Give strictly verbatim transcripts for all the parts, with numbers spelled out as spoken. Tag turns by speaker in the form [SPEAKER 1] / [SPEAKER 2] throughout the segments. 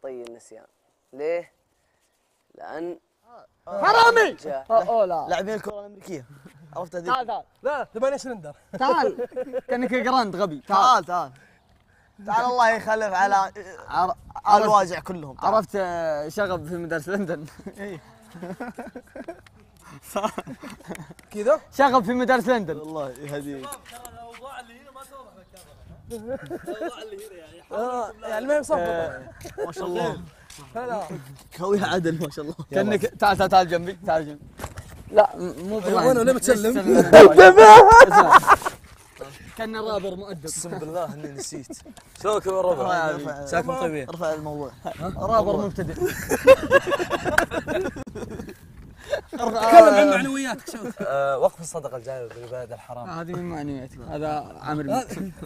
[SPEAKER 1] طي النسيان. ليه؟ لأن
[SPEAKER 2] حرامي! اوه لا
[SPEAKER 3] لاعبين الكرة الأمريكية. عرفت هذيك؟
[SPEAKER 2] تعال تعال
[SPEAKER 4] لا ثمانية سلندر.
[SPEAKER 2] تعال كأنك جراند غبي.
[SPEAKER 3] تعال تعال تعال الله يخلف على على الواجع كلهم.
[SPEAKER 2] عرفت شغب في مدرسة لندن؟
[SPEAKER 3] اي
[SPEAKER 4] كذا
[SPEAKER 2] شغب في مدرسة لندن.
[SPEAKER 3] والله هذيك.
[SPEAKER 5] الاوضاع اللي هنا ما توضح بالكاميرا. الاوضاع اللي هنا يعني
[SPEAKER 4] آه، يعني ما هي مصفطة.
[SPEAKER 3] ما شاء الله
[SPEAKER 4] لا
[SPEAKER 3] كويها عدل ما شاء الله.
[SPEAKER 2] كأنك تعال تعال تعال جنبي تعال جنبي. لا مو
[SPEAKER 4] أيوة، وين ليه بتسلم؟
[SPEAKER 2] كان الرابر مؤدب.
[SPEAKER 5] اقسم بالله اني نسيت. شلونك يا الربع؟ ساكن طيبين.
[SPEAKER 3] ارفع الموضوع.
[SPEAKER 2] رابر مبتدئ.
[SPEAKER 4] تكلم عن معنوياتك. شوف
[SPEAKER 5] آه، وقف الصدقه الجاريه بالبلد الحرام.
[SPEAKER 2] هذه من معنوياتك. هذا عامر.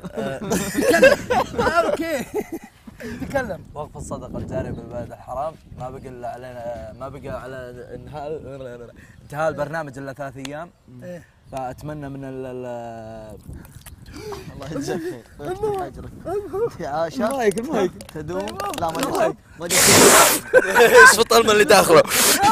[SPEAKER 4] اوكي تكلم.
[SPEAKER 5] وقف الصدقه الجاريه بالبلد الحرام ما بقى الا علينا، ما بقى على انتهاء انتهاء البرنامج الا ثلاث ايام.
[SPEAKER 4] إيه.
[SPEAKER 5] فاتمنى من ال
[SPEAKER 3] الله يجزاك خير. اجرك يا عاشا.
[SPEAKER 2] المايك المايك
[SPEAKER 3] تدوم. لا ما جبت ما جبت.
[SPEAKER 5] ايش في الطلمه اللي داخله؟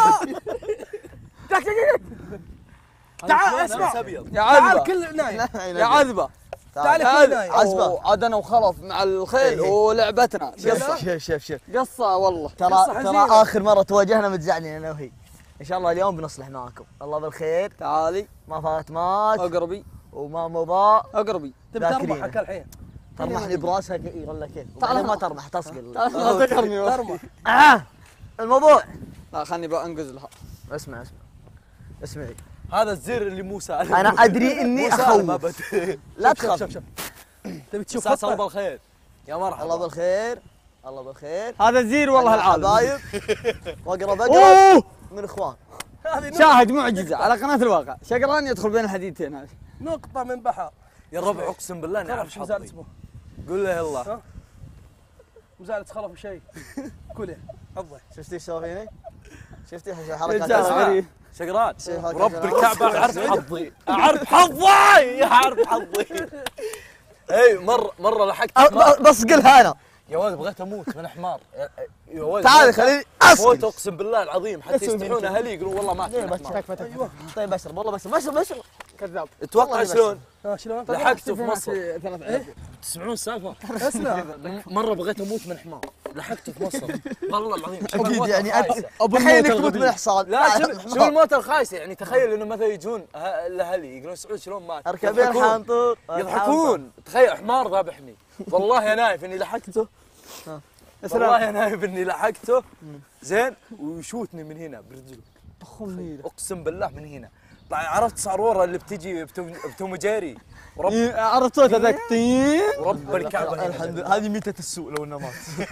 [SPEAKER 4] تعال اسمع
[SPEAKER 2] يا
[SPEAKER 4] تعال
[SPEAKER 2] عذبة
[SPEAKER 4] كل نايم.
[SPEAKER 2] يا عذبة
[SPEAKER 4] تعال
[SPEAKER 3] تعال
[SPEAKER 4] كل نايم.
[SPEAKER 3] عزبة.
[SPEAKER 2] عاد انا وخلف مع الخيل ولعبتنا.
[SPEAKER 3] شوف شوف شوف شوف
[SPEAKER 2] قصة والله.
[SPEAKER 3] ترى
[SPEAKER 4] قصة
[SPEAKER 3] ترى
[SPEAKER 4] حزينة.
[SPEAKER 3] اخر مرة تواجهنا متزعلين انا وهي. ان شاء الله اليوم بنصلح معاكم. الله بالخير.
[SPEAKER 2] تعالي
[SPEAKER 3] ما فات مات
[SPEAKER 2] اقربي
[SPEAKER 3] وما مضى.
[SPEAKER 2] اقربي.
[SPEAKER 4] تبي ترمحك الحين.
[SPEAKER 3] ترمحني براسها يقول لك كيف.
[SPEAKER 2] تعال.
[SPEAKER 3] ما ترمح تصقل.
[SPEAKER 2] لا تذكرني والله.
[SPEAKER 4] ترمح.
[SPEAKER 3] آه الموضوع.
[SPEAKER 2] لا خلني بقى انقز لها.
[SPEAKER 3] اسمع اسمع اسمعي.
[SPEAKER 5] هذا الزر اللي مو سالم.
[SPEAKER 3] انا ادري اني اخوف. لا
[SPEAKER 4] شوف
[SPEAKER 3] تخاف.
[SPEAKER 4] شوف شوف تبي تشوف
[SPEAKER 5] استاذ الله
[SPEAKER 4] خطة؟
[SPEAKER 5] بالخير. يا مرحبا.
[SPEAKER 3] الله بالخير. الله بالخير.
[SPEAKER 2] هذا الزير والله العظيم.
[SPEAKER 3] حبايب واقرب اقرب
[SPEAKER 2] اوه
[SPEAKER 3] من اخوان.
[SPEAKER 4] هذه
[SPEAKER 2] شاهد معجزة على قناة الواقع. شقران يدخل بين الحديدتين هذه.
[SPEAKER 4] نقطة من بحر.
[SPEAKER 5] يا ربع اقسم بالله اني
[SPEAKER 4] خلف
[SPEAKER 5] اعرف
[SPEAKER 4] شو زال
[SPEAKER 5] حظي.
[SPEAKER 4] اسمه؟
[SPEAKER 5] قول له يلا.
[SPEAKER 4] مزالة خلف شيء. كله حظه.
[SPEAKER 3] شفتي ايش سوى فيني؟ شفتي
[SPEAKER 2] رجال
[SPEAKER 3] حركات
[SPEAKER 2] غريب.
[SPEAKER 5] شقران
[SPEAKER 3] شي حركات
[SPEAKER 5] ورب
[SPEAKER 3] أنا.
[SPEAKER 5] الكعبه اعرف حظي. اعرف حظي اعرف حظي. اي مره مره لحقت حمار.
[SPEAKER 3] بصقلها انا.
[SPEAKER 5] يا ولد بغيت اموت من حمار. يا- يا ولد
[SPEAKER 3] تعال
[SPEAKER 5] بغيت
[SPEAKER 3] خليني
[SPEAKER 5] اموت
[SPEAKER 3] اسكت.
[SPEAKER 5] اقسم بالله العظيم حتى
[SPEAKER 3] اسوي
[SPEAKER 5] يستحون
[SPEAKER 3] منك.
[SPEAKER 5] اهلي يقولون والله مات من حمار.
[SPEAKER 4] ايوه
[SPEAKER 3] طيب بشرب والله بشرب بشرب بشرب.
[SPEAKER 2] كذاب.
[SPEAKER 5] اتوقع
[SPEAKER 3] والله
[SPEAKER 5] شلون؟
[SPEAKER 4] ها شلون؟
[SPEAKER 5] لحقته في مصر.
[SPEAKER 2] ثلاث آلاف.
[SPEAKER 5] تسمعون السالفه؟
[SPEAKER 4] اسمع
[SPEAKER 5] مره بغيت اموت من حمار لحقته في مصر. والله العظيم.
[SPEAKER 3] اكيد يعني انت
[SPEAKER 2] ابو
[SPEAKER 3] تخيل انك
[SPEAKER 2] الموت
[SPEAKER 3] تموت من
[SPEAKER 2] الغبي.
[SPEAKER 3] حصان.
[SPEAKER 5] لا شوف شوف الموت الخايسه يعني تخيل انه مثلا يجون أه- الاهلي يقولون سعود شلون مات؟
[SPEAKER 3] اركبين
[SPEAKER 5] يضحكون.
[SPEAKER 3] حنطور.
[SPEAKER 5] يضحكون. تخيل حمار ذابحني. والله يا نايف اني لحقته. والله يا نايف اني لحقته زين ويشوتني من هنا برجله. اقسم بالله من هنا. طيب عرفت صاروره اللي بتجي بتوم بتوم جيري ورب
[SPEAKER 2] عرفت صوت هذاك طين.
[SPEAKER 5] ورب الكعبه
[SPEAKER 3] الحمد لله هذه ميتة السوء لو انه مات.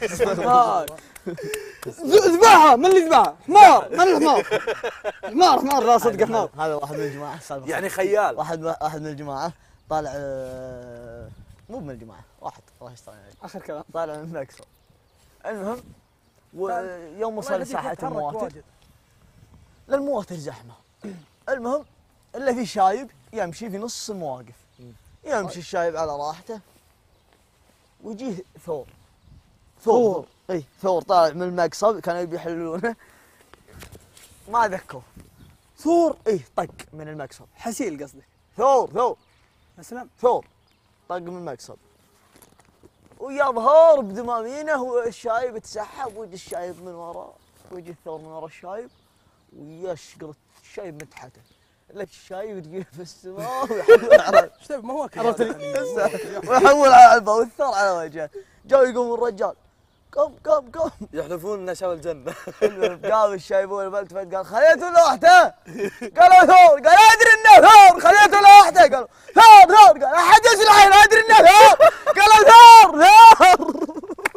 [SPEAKER 2] اذبحها. من اللي ذبحها؟ حمار. من الحمار؟ حمار حمار. لا صدق حمار.
[SPEAKER 3] هذا واحد من الجماعة. سالفة
[SPEAKER 5] يعني خيال.
[SPEAKER 3] واحد واحد من الجماعة طالع آه، مو من الجماعة واحد راح يشتغل يعني.
[SPEAKER 2] اخر كلام.
[SPEAKER 3] طالع من مكسر. المهم ويوم وصل ساحة المواتر للمواتر زحمة. المهم الا في شايب يمشي في نص المواقف. يمشي الشايب على راحته ويجيه ثور. ثور اي ثور طالع من المقصب كانوا يبي يحلونه ما ذكوا. ثور اي طق من المقصب.
[SPEAKER 2] حسيل قصدك.
[SPEAKER 3] ثور ثور
[SPEAKER 2] اسلم.
[SPEAKER 3] ثور طق من المقصب ويظهر بدمامينه والشايب يتسحب ويجي الشايب من وراه ويجي الثور من ورا الشايب ويشقر الشايب من تحته. لك الشايب تقيل في السماء ويحول على
[SPEAKER 4] ايش تبي ما هو كذا.
[SPEAKER 3] ويحول على البا والثور على وجهه. جو يقوم الرجال قم قم قم.
[SPEAKER 5] يحلفون انه شاف الجنه.
[SPEAKER 3] قام الشايب والتفت قال خليته لوحده. قالوا ثور قال ادري انه ثور. خليته لوحده قالوا ثور ثور قال احد يسلعين ادري انه ثور. قالوا ثور ثور.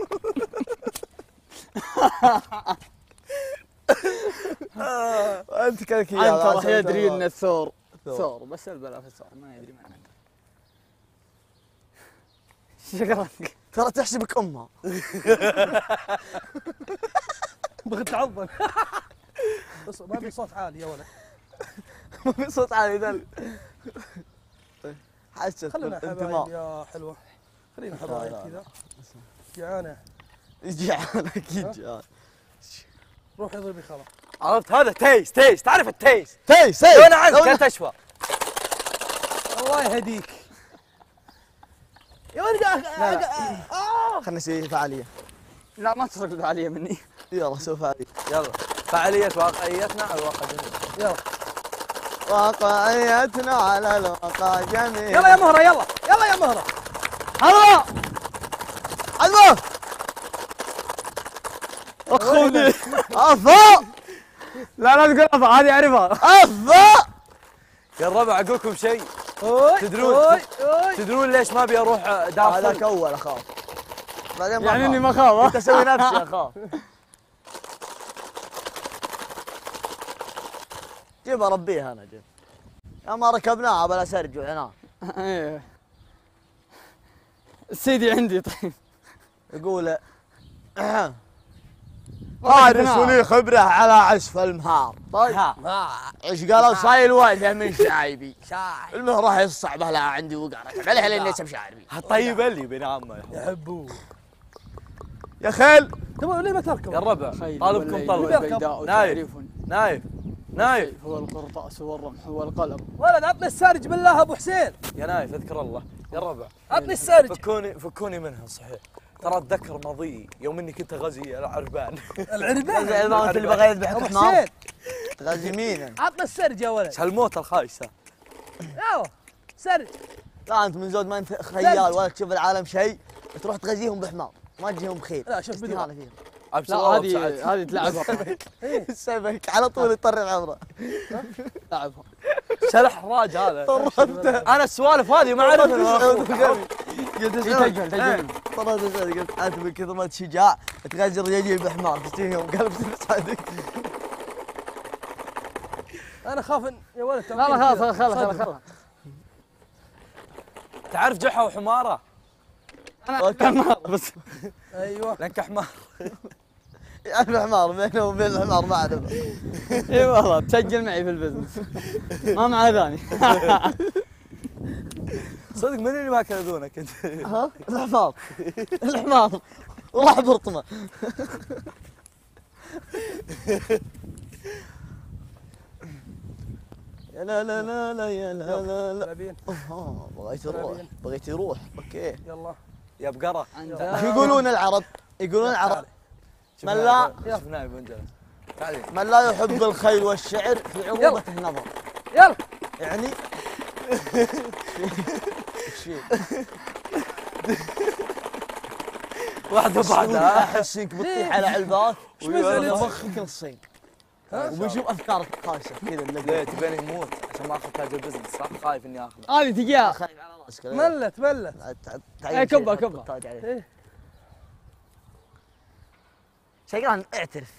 [SPEAKER 3] انت كذلك
[SPEAKER 2] انت راح يدري ان الثور ثور بس البلاء في الثور ما يدري من عنده. شكرا.
[SPEAKER 3] ترى تحسبك امها.
[SPEAKER 4] بغيت تعضل. بس ما في صوت عالي يا ولد.
[SPEAKER 3] ما في صوت عالي ذل. حسيت
[SPEAKER 4] خلينا
[SPEAKER 3] بالانتماء.
[SPEAKER 4] حبايب يا حلوه. خلينا حبايب كذا. جعانه
[SPEAKER 3] جعان اكيد جعان.
[SPEAKER 4] روح اضربي خلاص.
[SPEAKER 5] عرفت هذا تيس تيس تعرف التيس
[SPEAKER 3] تي سي
[SPEAKER 5] لو انا عندك كنت اشوى.
[SPEAKER 4] الله يهديك. يا ولد آه.
[SPEAKER 3] خلنا نسوي فعاليه.
[SPEAKER 2] لا ما تسرق الفعاليه مني.
[SPEAKER 3] يلا سوي فعاليه.
[SPEAKER 5] يلا فعالية واقعيتنا على الواقع جميل.
[SPEAKER 4] يلا
[SPEAKER 3] واقعيتنا على الواقع جميل.
[SPEAKER 4] يلا يا مهرة يلا يلا يا مهرة.
[SPEAKER 3] هلا عزمه اخوني افا.
[SPEAKER 2] لا لا تقول افا هذه اعرفها.
[SPEAKER 3] افا
[SPEAKER 5] يا الربع اقول لكم شيء.
[SPEAKER 4] اوي
[SPEAKER 5] تدرون
[SPEAKER 4] اوي اوي.
[SPEAKER 5] تدرون ليش ما ابي اروح
[SPEAKER 3] هذاك
[SPEAKER 5] داخل؟
[SPEAKER 3] اول اخاف بعدين ما
[SPEAKER 2] يعني اني
[SPEAKER 3] أخاف.
[SPEAKER 2] ما اخاف.
[SPEAKER 3] انت اسوي نفسي اخاف. جيب اربيها انا جيب. يا ما ركبناها بلا سرج وعناء.
[SPEAKER 2] ايه سيدي عندي طيب.
[SPEAKER 3] يقول فارس ولي خبره على عزف المهار. طيب
[SPEAKER 5] ها
[SPEAKER 3] ايش قالوا صايل وجهه من شعيبي. المهر راح يصعبه لا عندي وقع ركب عليها لين يسب شعري.
[SPEAKER 5] طيب اللي بين عمه
[SPEAKER 4] يحبوه.
[SPEAKER 3] يا خيل
[SPEAKER 4] تبغى ليه ما تركب؟
[SPEAKER 5] يا الربع
[SPEAKER 2] خيل
[SPEAKER 5] طالبكم
[SPEAKER 2] والليل
[SPEAKER 5] طلب.
[SPEAKER 2] والبيداء
[SPEAKER 5] نايف.
[SPEAKER 2] تعرفون.
[SPEAKER 5] نايف نايف
[SPEAKER 2] هو القرطاس والرمح والقلم.
[SPEAKER 4] ولد عطني السارج بالله ابو حسين.
[SPEAKER 5] يا نايف اذكر الله. يا الربع
[SPEAKER 4] عطني السارج.
[SPEAKER 5] فكوني فكوني منها صحيح. ترى اتذكر ماضي يوم اني كنت اغزي العربان.
[SPEAKER 4] العربان
[SPEAKER 3] ما انت اللي بغيت بحق
[SPEAKER 4] ابو
[SPEAKER 3] حمار.
[SPEAKER 4] حسين
[SPEAKER 3] تغازي مين؟
[SPEAKER 4] عطنا السرج يا ولد.
[SPEAKER 5] ايش هالموت الخايسه.
[SPEAKER 4] يلا سرج.
[SPEAKER 3] لا انت من زود ما انت خيال ولا تشوف العالم شيء تروح تغزيهم بحمار ما تجيهم بخير.
[SPEAKER 4] لا شوف
[SPEAKER 3] استهانة
[SPEAKER 4] بدو.
[SPEAKER 3] فيهم.
[SPEAKER 2] لا هذه هذه تلعبها.
[SPEAKER 3] السمك على طول يطرع عمره.
[SPEAKER 2] تلعبها.
[SPEAKER 5] شلح حراج هذا.
[SPEAKER 3] طردته
[SPEAKER 5] انا السوالف هذه ما اعرف
[SPEAKER 3] قلت
[SPEAKER 2] تجبل تجبل.
[SPEAKER 3] طردته قلت انت من كثر ما انت شجاع تغزي الرجال بحمار تشتريهم قلب صادق.
[SPEAKER 4] انا خاف ان يا ولد
[SPEAKER 2] لا لا خلاص خلاص خلاص خلاص.
[SPEAKER 5] تعرف جحا وحماره؟
[SPEAKER 2] انا كمان بس.
[SPEAKER 4] ايوه
[SPEAKER 5] لك حمار.
[SPEAKER 3] الحمار بينه وبين الحمار ما عرف.
[SPEAKER 2] اي والله تسجل معي في البزنس. ما معاه ثاني.
[SPEAKER 5] صدق من اللي ما كذبونك انت؟
[SPEAKER 3] ها الحمار الحمار وراح برطمه. يا لا لا لا لا يا لا لا لا.
[SPEAKER 4] لابين
[SPEAKER 3] اه بغيت يروح بغيت يروح اوكي.
[SPEAKER 4] يلا
[SPEAKER 5] يا بقره.
[SPEAKER 3] ايش يقولون العرب؟ يقولون العرب من لا
[SPEAKER 5] شوف نايف وانت تعالي.
[SPEAKER 3] من لا يحب الخيل والشعر في عروبة النظر.
[SPEAKER 4] يلا
[SPEAKER 3] يعني شيء
[SPEAKER 5] واحده بعدها.
[SPEAKER 3] احسك بتطيح على علبات
[SPEAKER 4] مزعل؟
[SPEAKER 3] ومخك نصين وبيشوف افكارك خايسه كذا
[SPEAKER 5] ليه
[SPEAKER 3] اللي
[SPEAKER 5] تبيني اموت عشان ما اخذ تاج البزنس صح؟ خايف اني اخذه.
[SPEAKER 2] هذه تجيها.
[SPEAKER 3] خايف على راسك.
[SPEAKER 4] ملت ملت.
[SPEAKER 2] إيه، كبها، كبها.
[SPEAKER 3] تاج عليه.
[SPEAKER 4] ايه
[SPEAKER 3] شقران اعترف.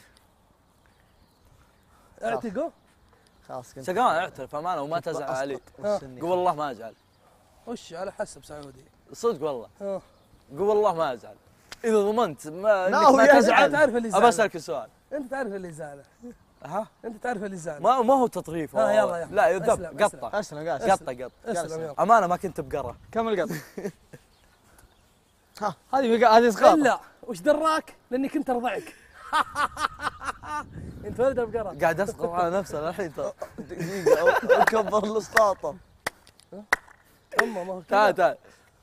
[SPEAKER 4] اعتقوا.
[SPEAKER 3] خلاص كنت
[SPEAKER 5] سقان اعترف امانه وما تزعل علي. قول والله ما ازعل.
[SPEAKER 4] وش على حسب سعودي.
[SPEAKER 5] صدق والله.
[SPEAKER 4] اه
[SPEAKER 5] قول والله ما ازعل. اذا ضمنت ما
[SPEAKER 3] لا،
[SPEAKER 5] انك
[SPEAKER 3] هو
[SPEAKER 5] ما
[SPEAKER 3] يزعل.
[SPEAKER 5] تزعل
[SPEAKER 4] تعرف اللي
[SPEAKER 5] ابى
[SPEAKER 4] يزعل.
[SPEAKER 5] اسالك سؤال.
[SPEAKER 4] انت تعرف اللي يزعله.
[SPEAKER 5] ها؟
[SPEAKER 4] انت تعرف اللي يزعله.
[SPEAKER 5] ما ما هو تطريف.
[SPEAKER 4] ها،
[SPEAKER 5] هو-
[SPEAKER 4] يلا، يلا.
[SPEAKER 5] لا يذب
[SPEAKER 4] أسلم،
[SPEAKER 5] قطه
[SPEAKER 3] اسلم قاعد
[SPEAKER 5] قطه قطه.
[SPEAKER 4] اسلم يلا.
[SPEAKER 5] امانه ما كنت بقره.
[SPEAKER 2] كم القط؟
[SPEAKER 3] ها.
[SPEAKER 2] هذه بقى هذه اسقاط.
[SPEAKER 4] الا وش دراك؟ لاني كنت ارضعك. انت ولد بقره.
[SPEAKER 5] قاعد اسقط على نفسه الحين ترى.
[SPEAKER 3] دقيقه كبر الاسقاطه.
[SPEAKER 4] اما ما هو
[SPEAKER 5] تعال
[SPEAKER 4] كذا.
[SPEAKER 5] تعال.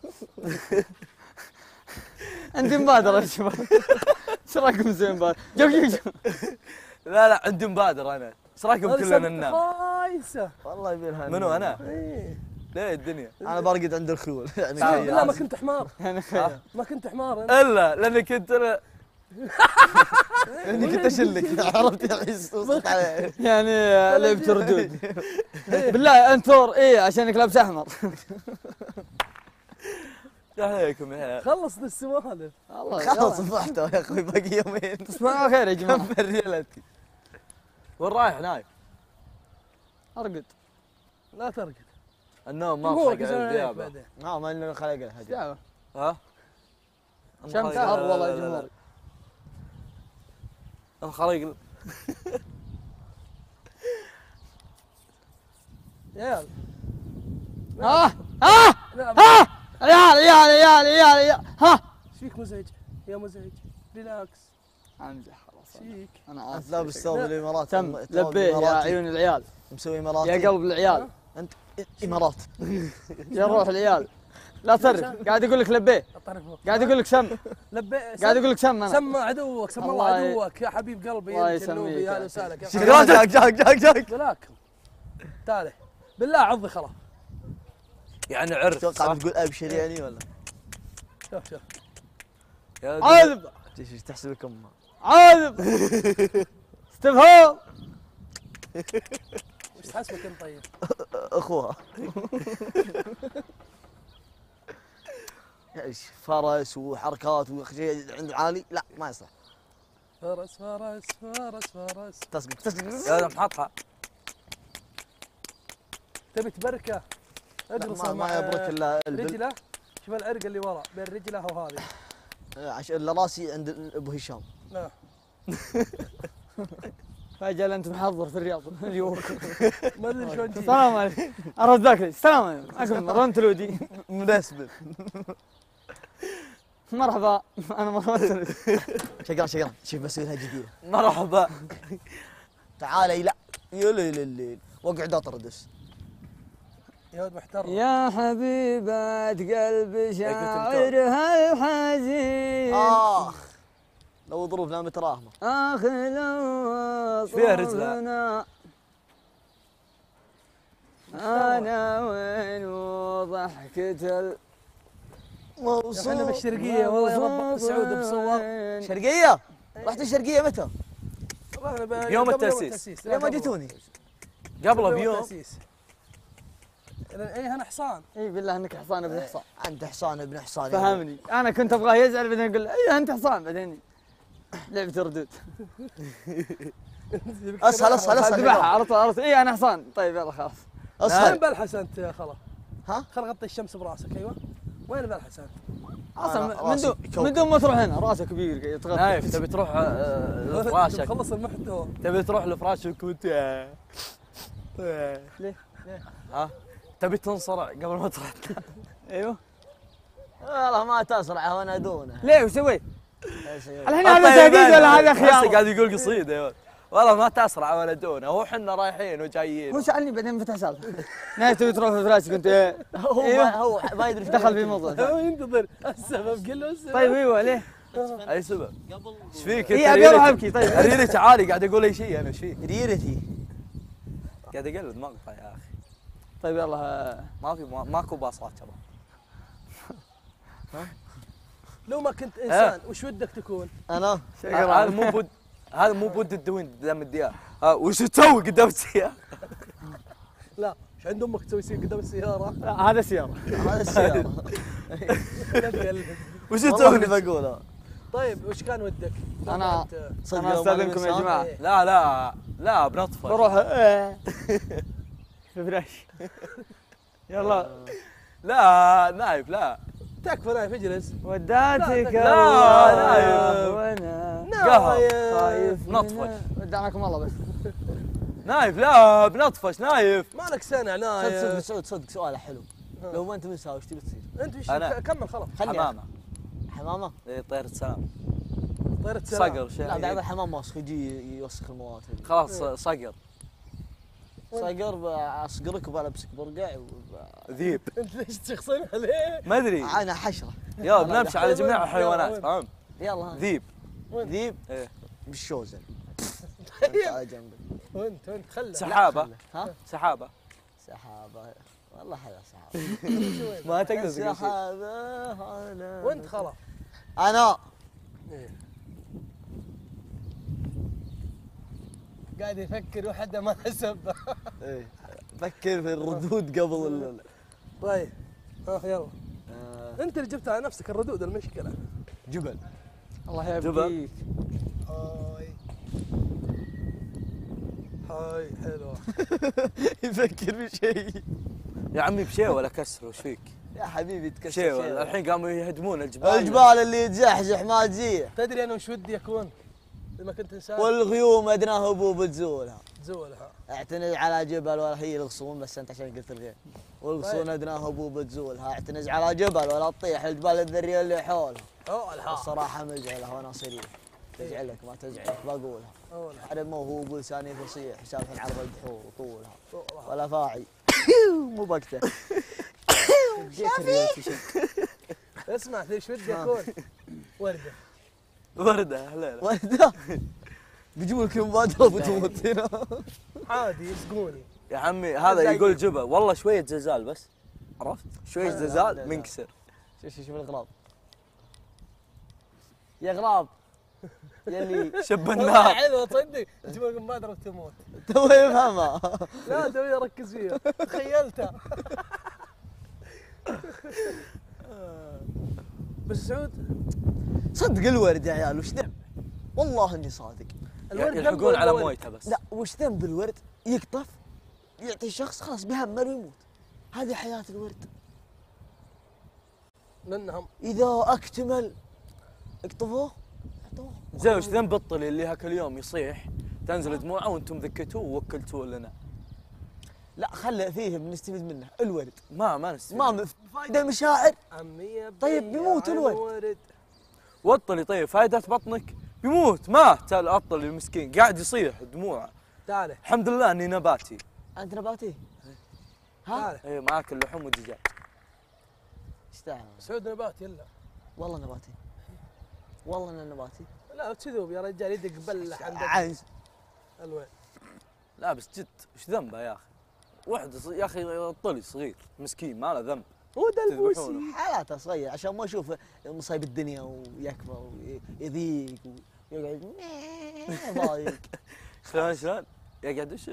[SPEAKER 2] عندي مبادرة يا شباب. ايش رايكم زين مبادرة؟ جو جو جو.
[SPEAKER 5] لا لا عندي مبادر انا. ايش رايكم
[SPEAKER 4] هذه
[SPEAKER 5] كلنا
[SPEAKER 4] سالفة
[SPEAKER 5] ننام؟
[SPEAKER 4] خايسه.
[SPEAKER 3] والله يبي لها
[SPEAKER 5] منو انا؟
[SPEAKER 4] ايه
[SPEAKER 5] ليه الدنيه؟
[SPEAKER 3] انا برقد عند الخيول يعني
[SPEAKER 5] تعال.
[SPEAKER 4] بالله ما كنت حمار.
[SPEAKER 2] يعني خير.
[SPEAKER 4] ما كنت حمار انت.
[SPEAKER 5] الا لاني كنت انا
[SPEAKER 3] اني كنت اشلك عرفت الحين وصلت عليه.
[SPEAKER 2] يعني آه، لعبة ردود. بالله انت ثور ايه عشانك لابس احمر.
[SPEAKER 5] يا عليكم يا عيال.
[SPEAKER 4] خلص السوالف.
[SPEAKER 2] الله
[SPEAKER 3] خلاص
[SPEAKER 2] يلا.
[SPEAKER 3] صبحته يا اخوي باقي يومين.
[SPEAKER 2] تصبحوا خير يا جماعة.
[SPEAKER 3] كم ريالتي.
[SPEAKER 5] وين رايح نايف؟
[SPEAKER 2] ارقد.
[SPEAKER 4] لا ترقد.
[SPEAKER 5] النوم ما
[SPEAKER 4] جمهورك
[SPEAKER 5] خلق
[SPEAKER 4] يزعلون عليك
[SPEAKER 5] الديابه.
[SPEAKER 4] بعدين.
[SPEAKER 3] اه ما انه خلق الهدي.
[SPEAKER 2] دعوة.
[SPEAKER 5] ها؟
[SPEAKER 2] شمس حر والله يا جمهور.
[SPEAKER 5] الخليق
[SPEAKER 4] يا عيال.
[SPEAKER 2] ها ها
[SPEAKER 4] لا
[SPEAKER 2] ها عيال عيال عيال عيال عيال ها.
[SPEAKER 4] ايش فيك مزعج؟ يا مزعج. ريلاكس.
[SPEAKER 2] امزح خلاص.
[SPEAKER 4] شيك.
[SPEAKER 2] انا
[SPEAKER 3] انت
[SPEAKER 2] اسف.
[SPEAKER 3] لابس ثوب الامارات.
[SPEAKER 2] تم
[SPEAKER 3] ثوب
[SPEAKER 2] لبيه يا
[SPEAKER 3] إماراتي.
[SPEAKER 2] عيون العيال،
[SPEAKER 3] مسوي اماراتي.
[SPEAKER 2] يا قلب العيال،
[SPEAKER 3] انت امارات.
[SPEAKER 2] يا روح العيال. لا تصرف، قاعد يقول لك لبيه،
[SPEAKER 4] الطرف فوق.
[SPEAKER 2] قاعد يقول لك سم،
[SPEAKER 4] لبي.
[SPEAKER 2] قاعد يقول لك سم انا.
[SPEAKER 4] سمى عدوك، سمى الله
[SPEAKER 2] الله ي-
[SPEAKER 4] عدوك يا حبيب قلبي.
[SPEAKER 2] الله
[SPEAKER 4] انت
[SPEAKER 2] يسميك
[SPEAKER 4] النوبي،
[SPEAKER 2] يا
[SPEAKER 4] اهلا وسهلا. كيف
[SPEAKER 3] جاك
[SPEAKER 4] حالك؟
[SPEAKER 3] جاك جاك جاك.
[SPEAKER 4] بلاك. تعال بالله عضي خلاص.
[SPEAKER 5] يعني عرف
[SPEAKER 3] توقع
[SPEAKER 5] صح؟
[SPEAKER 3] بتقول ابشر يعني ولا؟
[SPEAKER 4] شوف شوف.
[SPEAKER 5] يا
[SPEAKER 2] عاذب
[SPEAKER 3] ايش تحسبك امه؟
[SPEAKER 2] عاذب استفهام.
[SPEAKER 4] وش تحسبك انت طيب؟
[SPEAKER 3] اخوها. ايش فرس وحركات وشيء عند عالي؟ لا ما يصلح.
[SPEAKER 4] فرس فرس فرس فرس.
[SPEAKER 3] تسقط تسقط.
[SPEAKER 5] يا محطها.
[SPEAKER 4] تبي تبركه؟
[SPEAKER 3] لا،
[SPEAKER 4] اجلس
[SPEAKER 3] ما,
[SPEAKER 4] مع
[SPEAKER 3] ما يبرك الا البل.
[SPEAKER 4] رجله. شوف العرق اللي ورا بين رجله وهذه.
[SPEAKER 3] عشان الا راسي عند ابو هشام.
[SPEAKER 4] لا
[SPEAKER 2] فجأة انت محضر في الرياض اليوم.
[SPEAKER 4] ما ادري شلون جيت.
[SPEAKER 2] السلام عليكم، ارد ذاك السلام عليكم، معكم رنت لودي.
[SPEAKER 3] مناسبة.
[SPEAKER 2] مرحبا انا ممثل.
[SPEAKER 3] شقرا شقرا شوف بسوي لها جديدة.
[SPEAKER 5] مرحبا.
[SPEAKER 3] تعالي لا يا ليل الليل واقعد اطردس.
[SPEAKER 4] يا ولد محترم.
[SPEAKER 2] يا حبيبة قلبي شاعرها الحزين.
[SPEAKER 3] اخ لو ظروفنا متراهمة.
[SPEAKER 2] اخ لو
[SPEAKER 5] فيها رزلة.
[SPEAKER 2] صرفنا انا وين وضحكة ال
[SPEAKER 4] احنا بالشرقية والله يا رب سعود بصور.
[SPEAKER 3] شرقية؟ رحت الشرقية متى؟
[SPEAKER 4] رحنا ب-
[SPEAKER 5] يوم
[SPEAKER 4] قبل
[SPEAKER 5] التأسيس.
[SPEAKER 4] لا،
[SPEAKER 3] ليه ما
[SPEAKER 4] قبل.
[SPEAKER 3] جيتوني؟
[SPEAKER 5] قبله
[SPEAKER 4] يوم
[SPEAKER 5] بيوم.
[SPEAKER 4] التأسيس. اي انا حصان.
[SPEAKER 2] اي بالله انك حصان ابن حصان.
[SPEAKER 3] انت حصان ابن حصان.
[SPEAKER 2] فهمني، انا كنت ابغاه يزعل بعدين اقول له اي انت حصان، بعدين لعبة ردود.
[SPEAKER 3] اسهل اسهل
[SPEAKER 2] ذبحها
[SPEAKER 3] اسهل.
[SPEAKER 2] على طول على طول. اي انا حصان. طيب يلا خلاص.
[SPEAKER 4] وين
[SPEAKER 3] اسهل.
[SPEAKER 4] بلحس انت يا خلا؟
[SPEAKER 3] ها؟
[SPEAKER 4] خل غطي الشمس براسك. ايوه. وين بلحس انت؟
[SPEAKER 2] اصلا من
[SPEAKER 3] راسي
[SPEAKER 2] دون
[SPEAKER 3] كوكب.
[SPEAKER 2] من دون ما تروح هنا راسه كبير يتغطى.
[SPEAKER 5] نايف تبي تروح آه، لفراشك.
[SPEAKER 4] خلص المحتوى.
[SPEAKER 5] تبي تروح لفراشك وانت
[SPEAKER 2] ليه؟
[SPEAKER 5] ها؟ تبي تنصرع قبل ما تروح.
[SPEAKER 2] ايوه.
[SPEAKER 3] والله ما تسرع وانا دونه.
[SPEAKER 2] ليه وش سويت؟
[SPEAKER 3] ايش يسوي؟
[SPEAKER 2] الحين هذا تهديد ولا هذا
[SPEAKER 5] هسه
[SPEAKER 2] خيار؟
[SPEAKER 5] قاعد يقول قصيده يا ولد. والله ما تسرع ولا دونه، هو حنا رايحين وجايين.
[SPEAKER 2] هو سالني بعدين فتح سالفه. نايف تبي تروح في فراشك قلت ايه؟
[SPEAKER 3] هو
[SPEAKER 2] أيوه.
[SPEAKER 3] ما هو ما يدري إيش
[SPEAKER 2] دخل في
[SPEAKER 3] بيقول.
[SPEAKER 2] موضوع.
[SPEAKER 4] هو ينتظر السبب. قل له السبب.
[SPEAKER 2] طيب ايوه ليه؟
[SPEAKER 5] اي سبب؟ ايش فيك؟
[SPEAKER 2] اي ابي اروح ابكي. طيب
[SPEAKER 5] ريري تعالي قاعد اقول اي شيء انا ايش فيك؟
[SPEAKER 3] ريرتي.
[SPEAKER 5] قاعد اقلد مقطع يا اخي.
[SPEAKER 2] طيب يلا.
[SPEAKER 5] ما في ما- ماكو باصات ترى.
[SPEAKER 4] لو ما كنت انسان وش ودك تكون؟
[SPEAKER 3] انا
[SPEAKER 5] هذا مو بود هذا مو بود الدوين قدام الديار. ها وش تسوي قدام السيارة؟
[SPEAKER 4] لا ايش عند امك تسوي شيء قدام السياره؟
[SPEAKER 2] لا هذا سياره.
[SPEAKER 3] هذا السيارة.
[SPEAKER 4] لا تقلد.
[SPEAKER 5] وش
[SPEAKER 3] والله
[SPEAKER 5] تسوي؟
[SPEAKER 3] اللي بقوله.
[SPEAKER 4] طيب وش كان ودك؟ لو
[SPEAKER 2] أنا-
[SPEAKER 4] كنت-
[SPEAKER 3] صدق
[SPEAKER 2] انا
[SPEAKER 3] يوم
[SPEAKER 2] استاذنكم يا
[SPEAKER 3] إنسان.
[SPEAKER 2] جماعه.
[SPEAKER 4] إيه.
[SPEAKER 5] لا لا لا بنطفش.
[SPEAKER 2] بروح إيه. في فراش. يلا
[SPEAKER 5] لا نايف لا.
[SPEAKER 4] تكفى نايف اجلس.
[SPEAKER 2] وداتك
[SPEAKER 4] لا،
[SPEAKER 2] الله
[SPEAKER 5] نايف.
[SPEAKER 2] وانا
[SPEAKER 5] قهر.
[SPEAKER 2] خايف
[SPEAKER 5] نطفش.
[SPEAKER 2] منه. ودعناكم الله بس.
[SPEAKER 5] نايف لا بنطفش نايف.
[SPEAKER 4] مالك سنه
[SPEAKER 3] صدق صدق
[SPEAKER 4] نايف.
[SPEAKER 3] سعود صدق سؤال حلو. لو ما انت مساوي وش تبي تصير؟
[SPEAKER 4] انت وش
[SPEAKER 5] أنا.
[SPEAKER 4] كمل خلاص.
[SPEAKER 3] خلي
[SPEAKER 5] حمامة.
[SPEAKER 3] حمامة؟
[SPEAKER 5] إيه، طيرة سلام.
[SPEAKER 4] طيرة سلام.
[SPEAKER 5] صقر شيء.
[SPEAKER 3] لا بعد الحمام وسخ يجي يوسخ المواد.
[SPEAKER 5] خلاص صقر.
[SPEAKER 3] صقر اصقرك وبلبسك برقع وب-
[SPEAKER 5] ذيب.
[SPEAKER 4] انت ليش تشخصن عليه؟
[SPEAKER 5] ما ادري.
[SPEAKER 3] انا حشرة.
[SPEAKER 5] يا بنمشي على جميع
[SPEAKER 4] وين؟
[SPEAKER 5] الحيوانات
[SPEAKER 4] وين؟
[SPEAKER 5] فهمت؟
[SPEAKER 3] يلا ها.
[SPEAKER 5] ذيب.
[SPEAKER 3] ذيب
[SPEAKER 5] إيه.
[SPEAKER 3] بالشوزن. انت على جنبي.
[SPEAKER 4] وانت وانت خله.
[SPEAKER 5] سحابة.
[SPEAKER 3] ها؟
[SPEAKER 5] سحابة.
[SPEAKER 3] سحابة والله حلو سحابة.
[SPEAKER 5] ما تقدر تقول شيء.
[SPEAKER 3] سحابة على
[SPEAKER 4] وانت خلاص.
[SPEAKER 3] انا
[SPEAKER 4] قاعد يفكر وحده ما حسب.
[SPEAKER 3] ايه فكر في الردود قبل ال
[SPEAKER 4] طيب ها يلا.
[SPEAKER 3] آه،
[SPEAKER 4] انت اللي جبت على نفسك الردود المشكله.
[SPEAKER 3] جبل.
[SPEAKER 2] الله
[SPEAKER 5] جبل.
[SPEAKER 2] يبقيك.
[SPEAKER 4] هاي هاي حلوه.
[SPEAKER 3] يفكر في شيء.
[SPEAKER 5] يا عمي بشيء ولا كسر وش فيك؟
[SPEAKER 3] يا حبيبي تكسر
[SPEAKER 5] شيء ولا الحين قاموا يهدمون الجبال.
[SPEAKER 3] الجبال اللي يتزحزح ما تزيح
[SPEAKER 4] تدري انا وش ودي اكون؟ لما كنت انسان.
[SPEAKER 3] والغيوم ادناها هبوب تزولها.
[SPEAKER 4] تزولها.
[SPEAKER 3] اعتنز على جبل ولا هي الغصون، بس انت عشان قلت الغير. والغصون ادناها ابو بتزولها، اعتنز على جبل ولا تطيح الجبال الذريه اللي حولها.
[SPEAKER 4] اولها.
[SPEAKER 3] الصراحه مزعله وانا صريح. تزعلك ما تزعلك بقولها.
[SPEAKER 4] اولها.
[SPEAKER 3] انا موهوب ولساني فصيح، سالفه عرض البحور وطولها. ولا فاعي. مو بكته.
[SPEAKER 4] اسمع ليش ودي اكون ورده.
[SPEAKER 5] ورده اهلا.
[SPEAKER 3] ورده. بيجيبوا لك مبادره وبتموت هنا.
[SPEAKER 4] عادي يسقوني.
[SPEAKER 5] يا عمي هذا يقول جبل، والله شويه زلزال بس، عرفت؟ شويه زلزال منكسر.
[SPEAKER 3] شوف شوف شوف الغراب. يا غراب يلي
[SPEAKER 5] شب
[SPEAKER 4] والله
[SPEAKER 5] النار.
[SPEAKER 4] حلوه تصدق تجيبوا لك مبادره وتموت.
[SPEAKER 3] تو يفهمها.
[SPEAKER 4] لا توي اركز فيها تخيلتها. بس سعود
[SPEAKER 3] صدق الورد يا عيال وش ذنب؟ والله اني صادق.
[SPEAKER 4] الورد
[SPEAKER 5] يلحقون
[SPEAKER 4] ذنبه
[SPEAKER 5] على
[SPEAKER 4] الورد.
[SPEAKER 5] مويته بس.
[SPEAKER 3] لا وش ذنب الورد؟ يقطف يعطي الشخص خلاص بيهمل ويموت. هذه حياة الورد.
[SPEAKER 4] لانهم
[SPEAKER 3] إذا اكتمل اقطفوه اعطوه.
[SPEAKER 5] زين وش ذنب الطلي اللي هاك اليوم يصيح تنزل دموعه وانتم ذكيتوه ووكلتوه لنا؟
[SPEAKER 3] لا خله فيه بنستفيد منه الورد.
[SPEAKER 5] ما ما نستفيد.
[SPEAKER 3] ما مف- فايدة المشاعر.
[SPEAKER 4] عمية
[SPEAKER 3] طيب
[SPEAKER 4] بيا
[SPEAKER 3] بيموت
[SPEAKER 4] عين
[SPEAKER 3] الورد.
[SPEAKER 4] ورد.
[SPEAKER 5] والطلي طيب فائدة بطنك بيموت، مات الطلي المسكين قاعد يصيح دموعه.
[SPEAKER 4] تعال
[SPEAKER 5] الحمد لله اني نباتي.
[SPEAKER 3] انت نباتي؟ ها؟
[SPEAKER 4] تعال
[SPEAKER 5] اي معاك اللحوم والدجاج.
[SPEAKER 3] استاهل.
[SPEAKER 4] سعود نبات يلا.
[SPEAKER 3] والله نباتي. والله انا نباتي.
[SPEAKER 4] لا تذوب يا رجال يدك بلح عند
[SPEAKER 3] عنز.
[SPEAKER 4] الوين.
[SPEAKER 5] لا بس جد وش ذنبه يا اخي؟ واحد ص- يا اخي الطلي صغير مسكين ما له ذنب.
[SPEAKER 4] هو دلبوسي.
[SPEAKER 5] تذبحونه.
[SPEAKER 3] حياته صغير عشان ما يشوف مصايب الدنيا ويكبر ويضيق ويقعد ضايق.
[SPEAKER 5] شلون شلون؟ يقعد وش؟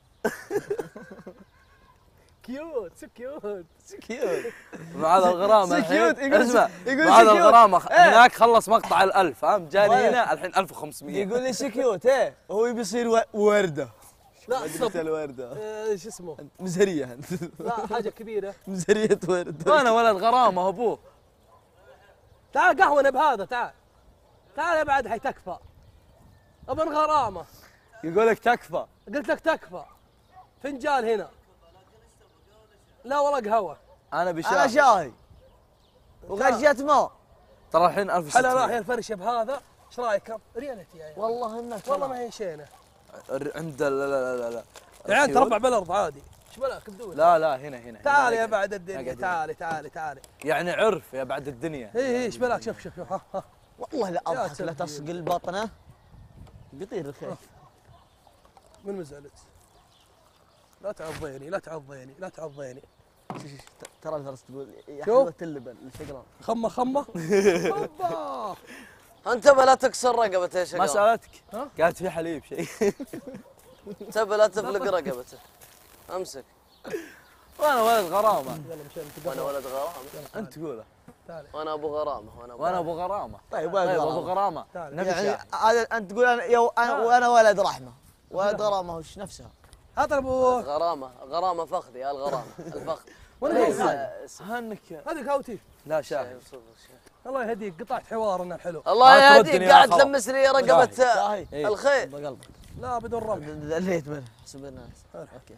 [SPEAKER 4] كيوت سو كيوت.
[SPEAKER 3] كيوت.
[SPEAKER 5] مع هذا الغرامه الحين
[SPEAKER 3] سكيوت، يقول
[SPEAKER 5] اسمع
[SPEAKER 3] يقول
[SPEAKER 5] مع هذا
[SPEAKER 3] سكيوت.
[SPEAKER 5] الغرامه خ-
[SPEAKER 3] إيه.
[SPEAKER 5] هناك خلص مقطع الألف فاهم جاني
[SPEAKER 3] وين؟
[SPEAKER 5] هنا الحين ألف وخمسمية.
[SPEAKER 3] يقول لي سكيوت ايه هو يبي يصير و- ورده.
[SPEAKER 4] لا
[SPEAKER 3] قلت
[SPEAKER 4] صب
[SPEAKER 3] الورده.
[SPEAKER 4] آه، شو اسمه.
[SPEAKER 3] مزهريه انت.
[SPEAKER 4] لا حاجه كبيره.
[SPEAKER 3] مزهريه ورده.
[SPEAKER 5] انا ولد غرامه ابوه.
[SPEAKER 4] تعال قهوه بهذا تعال. تعال بعد حي تكفى. ابن غرامه.
[SPEAKER 5] يقول لك تكفى.
[SPEAKER 4] قلت لك تكفى. فنجان هنا. لا والله قهوه.
[SPEAKER 5] انا
[SPEAKER 3] انا
[SPEAKER 5] بشاي.
[SPEAKER 3] شاي. وغشيت ماء.
[SPEAKER 5] ترى الحين ألف
[SPEAKER 4] هلا راح يا
[SPEAKER 5] وستمية.
[SPEAKER 4] الفرشه بهذا ايش رايكم؟ ريالتي يا عيال.
[SPEAKER 3] والله انك
[SPEAKER 4] والله ما هي شينه.
[SPEAKER 5] الر- عند لا لا لا لا
[SPEAKER 4] يا عيال
[SPEAKER 5] الخيول.
[SPEAKER 4] تربع بالارض عادي. ايش بلاك بدون.
[SPEAKER 5] لا لا هنا هنا
[SPEAKER 4] تعال
[SPEAKER 5] هنا
[SPEAKER 4] يا
[SPEAKER 5] قاعد.
[SPEAKER 4] بعد الدنيا
[SPEAKER 5] قاعد.
[SPEAKER 4] تعالي تعالي تعالي.
[SPEAKER 5] يعني عرف يا بعد الدنيا.
[SPEAKER 4] اي اي ايش بلاك شوف شوف شوف ها ها.
[SPEAKER 3] والله لا اضحك لا
[SPEAKER 4] سبيل.
[SPEAKER 3] تصقل بطنه بيطير الخيل.
[SPEAKER 4] من مزعلت. لا تعضيني لا تعضيني لا تعضيني.
[SPEAKER 3] شوف شوف ترى الفرس تقول يا
[SPEAKER 4] شوف.
[SPEAKER 3] حلوة اللبن الفقران.
[SPEAKER 4] خمه خمه. هوبا.
[SPEAKER 1] انتبه لا تكسر رقبته يا شقران.
[SPEAKER 5] مسألتك
[SPEAKER 4] ها؟
[SPEAKER 5] قالت في حليب شيء.
[SPEAKER 1] انتبه لا تفلق رقبته. امسك.
[SPEAKER 5] وانا ولد غرامه.
[SPEAKER 4] يلا مشان
[SPEAKER 1] وانا
[SPEAKER 4] نتقرب.
[SPEAKER 1] ولد غرامه.
[SPEAKER 5] انت تقوله.
[SPEAKER 4] تعالي
[SPEAKER 1] وانا ابو غرامه وانا ابو
[SPEAKER 5] وانا ابو غرامه.
[SPEAKER 3] طيب
[SPEAKER 5] طيب
[SPEAKER 3] ولد
[SPEAKER 5] ابو
[SPEAKER 3] غرامة.
[SPEAKER 5] غرامه
[SPEAKER 4] تعال.
[SPEAKER 5] نبي
[SPEAKER 3] يعني
[SPEAKER 5] شاي.
[SPEAKER 3] هذا انت تقول انا يو انا وانا ولد رحمه. ولد غرامه وش نفسها.
[SPEAKER 4] هات ابو.
[SPEAKER 1] غرامه غرامه فخذي يا الغرامه الفخذ.
[SPEAKER 4] وين
[SPEAKER 1] ليس
[SPEAKER 4] هي؟
[SPEAKER 1] اسم.
[SPEAKER 5] هنك
[SPEAKER 4] هذه قهوتي.
[SPEAKER 5] لا شاي.
[SPEAKER 4] الله يهديك قطعت حوارنا الحلو.
[SPEAKER 1] الله
[SPEAKER 5] ما
[SPEAKER 1] يهديك
[SPEAKER 5] تردني يا
[SPEAKER 1] قاعد
[SPEAKER 5] خلاص.
[SPEAKER 1] تلمس لي رقبه
[SPEAKER 3] شاهي.
[SPEAKER 5] إيه.
[SPEAKER 1] الخيل.
[SPEAKER 3] بقلبك.
[SPEAKER 4] لا بدون رمح.
[SPEAKER 3] ذليت منه حسب الناس. اوكي.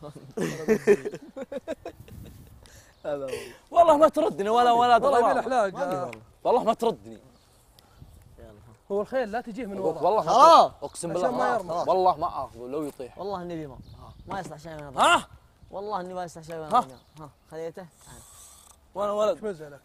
[SPEAKER 3] هذا هو.
[SPEAKER 5] والله ما تردني ولا ولد
[SPEAKER 4] والله يبي
[SPEAKER 5] غرامه.
[SPEAKER 4] الاحلاق.
[SPEAKER 3] ما أدري
[SPEAKER 4] آه.
[SPEAKER 3] والله.
[SPEAKER 5] والله ما تردني.
[SPEAKER 3] يلا.
[SPEAKER 4] هو الخيل لا تجيه من ورا.
[SPEAKER 5] والله ما
[SPEAKER 3] اه
[SPEAKER 5] تردني. اقسم
[SPEAKER 4] عشان
[SPEAKER 5] بالله
[SPEAKER 4] ما
[SPEAKER 5] ما
[SPEAKER 4] يرمى.
[SPEAKER 5] آخذه. والله ما اخذه لو يطيح.
[SPEAKER 3] والله اني ما ما يصلح شيء من هذا.
[SPEAKER 5] ها
[SPEAKER 3] والله اني ما يصلح شيء من
[SPEAKER 5] ها؟
[SPEAKER 3] هذا. ها خليته. تعال.
[SPEAKER 5] وانا
[SPEAKER 4] ايش
[SPEAKER 5] ولد.
[SPEAKER 4] مزعلك؟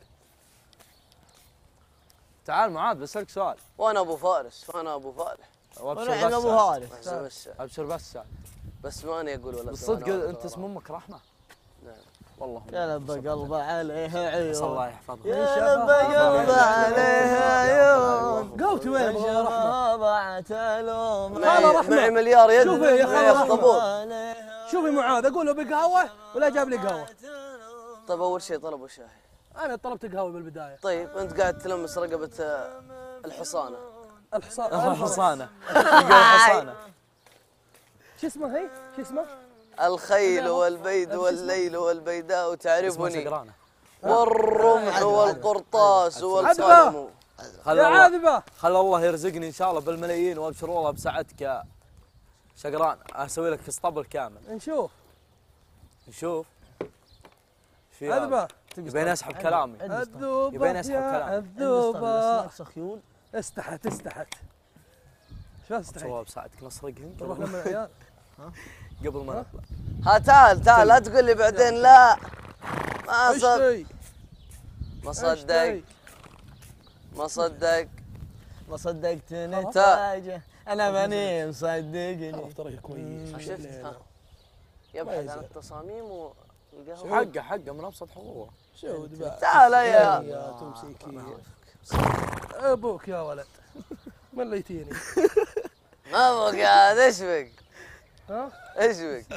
[SPEAKER 5] تعال معاذ بسألك سؤال.
[SPEAKER 1] وانا ابو فارس وانا ابو فالح.
[SPEAKER 5] وابشر
[SPEAKER 3] ونعم
[SPEAKER 5] بس
[SPEAKER 3] ابو
[SPEAKER 5] سؤال.
[SPEAKER 3] هارث.
[SPEAKER 1] أحسن مسا.
[SPEAKER 5] ابشر بس سؤال.
[SPEAKER 1] بس ماني اقول ولا
[SPEAKER 5] بالصدق انت اسم امك رحمه.
[SPEAKER 1] نعم.
[SPEAKER 5] والله
[SPEAKER 3] يا لب قلبه عليها
[SPEAKER 5] بس الله
[SPEAKER 3] عيون.
[SPEAKER 5] يحفظها.
[SPEAKER 3] يا لب قلبه عليها عيون.
[SPEAKER 4] قوتي وين ابو رحمه؟
[SPEAKER 3] ضاعت الوم.
[SPEAKER 4] خالة
[SPEAKER 1] معي,
[SPEAKER 4] رحمة.
[SPEAKER 1] معي مليار يد
[SPEAKER 4] شوفي يا
[SPEAKER 1] معي
[SPEAKER 4] خالة
[SPEAKER 1] اخطبوط.
[SPEAKER 4] شوفي معاذ اقول له بقهوه ولا جاب لي قهوه.
[SPEAKER 1] طيب اول شيء طلبوا شاي.
[SPEAKER 4] انا طلبت قهوه بالبدايه.
[SPEAKER 1] طيب انت قاعد تلمس رقبه آه، الحصانه.
[SPEAKER 4] الحصان.
[SPEAKER 5] حصانه. يقول حصانه.
[SPEAKER 4] شو اسمه هي؟ شو اسمه؟
[SPEAKER 1] الخيل والبيد والليل والبيداء
[SPEAKER 5] اسمه
[SPEAKER 1] تعرفني
[SPEAKER 5] سقرانه.
[SPEAKER 1] والرمح والقرطاس
[SPEAKER 4] عذبة.
[SPEAKER 1] والقلم.
[SPEAKER 5] خل
[SPEAKER 4] يا
[SPEAKER 5] الله
[SPEAKER 4] عاذبه.
[SPEAKER 5] خل الله يرزقني ان شاء الله بالملايين وابشر والله بسعتك يا شقران اسوي لك اسطبل كامل.
[SPEAKER 4] نشوف
[SPEAKER 5] نشوف. في
[SPEAKER 4] عذبه
[SPEAKER 5] يبين اسحب كلامي.
[SPEAKER 4] الذوبه
[SPEAKER 5] يبين اسحب
[SPEAKER 4] يا
[SPEAKER 5] كلامي.
[SPEAKER 4] الذوبه.
[SPEAKER 3] نفس خيول.
[SPEAKER 4] استحت استحت. شو استحت؟
[SPEAKER 5] صواب ساعدك نسرقهم
[SPEAKER 4] نروح لما العيال.
[SPEAKER 5] قبل ما نطلع.
[SPEAKER 1] ها تعال تعال لا تقول لي بعدين لا. ما صدق.
[SPEAKER 4] اشتري
[SPEAKER 1] ما صدق. ما صدق.
[SPEAKER 3] ما صدقت نتاجه انا ماني مصدقني.
[SPEAKER 4] ترى كويس.
[SPEAKER 1] شفت ها يبحث عن التصاميم والقهوه.
[SPEAKER 5] حقه حقه من ابسط حقوقه.
[SPEAKER 4] شو دبا
[SPEAKER 1] تعال يا
[SPEAKER 4] يا تمسكي ابوك يا ولد مليتيني.
[SPEAKER 1] ما ابغى قاعد ايش بك؟
[SPEAKER 4] ها؟
[SPEAKER 1] ايش بك؟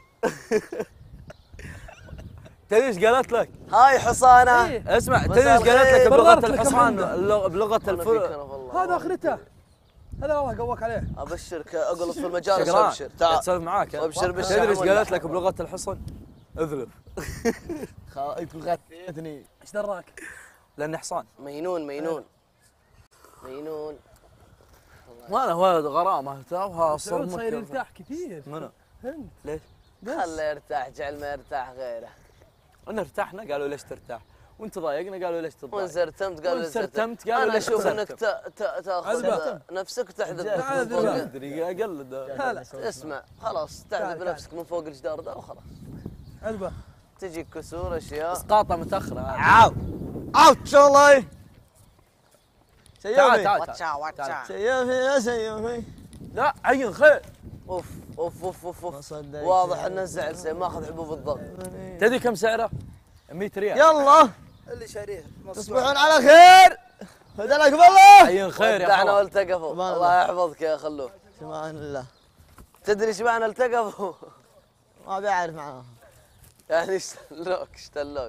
[SPEAKER 5] تدري ايش قالت لك؟
[SPEAKER 1] هاي حصانه.
[SPEAKER 4] إيه.
[SPEAKER 5] اسمع
[SPEAKER 1] مساء
[SPEAKER 5] تدري ايش قالت لك
[SPEAKER 1] الخير.
[SPEAKER 5] بلغه
[SPEAKER 4] بررت لك
[SPEAKER 5] الحصان
[SPEAKER 4] كمان.
[SPEAKER 5] اللغ- بلغه
[SPEAKER 1] أنا فيك
[SPEAKER 5] الفل.
[SPEAKER 1] أنا والله.
[SPEAKER 4] هذا اخرته. هذا والله قواك عليه.
[SPEAKER 1] ابشرك اقلط في المجالس
[SPEAKER 5] شقران
[SPEAKER 1] وابشر تعال.
[SPEAKER 5] اسولف معاك.
[SPEAKER 1] وابشر بالشعب
[SPEAKER 5] تدري ايش
[SPEAKER 1] ولا
[SPEAKER 5] قالت لك
[SPEAKER 1] حرام.
[SPEAKER 5] بلغه الحصن؟ اذلب.
[SPEAKER 3] خايف غثيتني.
[SPEAKER 4] ايش دراك؟
[SPEAKER 5] لاني حصان.
[SPEAKER 1] مينون مينون مينون.
[SPEAKER 5] ما له ولد غرامه توها
[SPEAKER 4] سعود
[SPEAKER 5] صار
[SPEAKER 4] صاير يرتاح كثير.
[SPEAKER 5] منو؟
[SPEAKER 4] انت
[SPEAKER 5] ليش؟
[SPEAKER 1] خله يرتاح جعل ما يرتاح غيره.
[SPEAKER 5] انا ارتحنا قالوا ليش ترتاح؟ وانت ضايقنا قالوا ليش تضايق؟
[SPEAKER 1] وانسرتمت قالوا
[SPEAKER 5] وانسرتمت قالوا
[SPEAKER 1] انا
[SPEAKER 5] ليش
[SPEAKER 1] اشوف
[SPEAKER 5] تسرتم؟
[SPEAKER 1] انك ت- ت- تاخذ
[SPEAKER 4] عذبة.
[SPEAKER 1] نفسك وتحذف
[SPEAKER 4] تعال
[SPEAKER 1] من فوق.
[SPEAKER 4] عذبة.
[SPEAKER 5] ادري اقلد.
[SPEAKER 4] هلا
[SPEAKER 1] اسمع خلاص
[SPEAKER 4] تعال،
[SPEAKER 1] تحذف
[SPEAKER 4] تعال.
[SPEAKER 1] نفسك من فوق الجدار ده وخلاص.
[SPEAKER 4] عذبه
[SPEAKER 1] تجيك كسور اشياء.
[SPEAKER 5] اسقاطه متاخره.
[SPEAKER 3] عاو عاو شغله.
[SPEAKER 5] تعال
[SPEAKER 3] سيوفي
[SPEAKER 5] تعال
[SPEAKER 1] واتشا
[SPEAKER 5] تعال.
[SPEAKER 1] واتشا.
[SPEAKER 3] سيوفي يا سيوفي.
[SPEAKER 5] لا عين خير.
[SPEAKER 1] اوف اوف اوف اوف
[SPEAKER 3] ما
[SPEAKER 1] اوف
[SPEAKER 3] صدقت.
[SPEAKER 1] واضح انه زعل سي ماخذ حبوب الضغط.
[SPEAKER 5] تدري كم سعره؟ مية ريال.
[SPEAKER 3] يلا
[SPEAKER 2] اللي شاريه
[SPEAKER 3] تصبحون على خير. هدلك بالله.
[SPEAKER 5] عين خير يا
[SPEAKER 1] ودعنا
[SPEAKER 5] حرام.
[SPEAKER 1] والتقفوا.
[SPEAKER 3] سبحان
[SPEAKER 1] الله يحفظك يا خلوه.
[SPEAKER 3] سبحان الله.
[SPEAKER 1] تدري ايش معنى التقفوا؟
[SPEAKER 3] ما بيعرف معاهم.
[SPEAKER 1] يعني اشتلوك اشتلوك.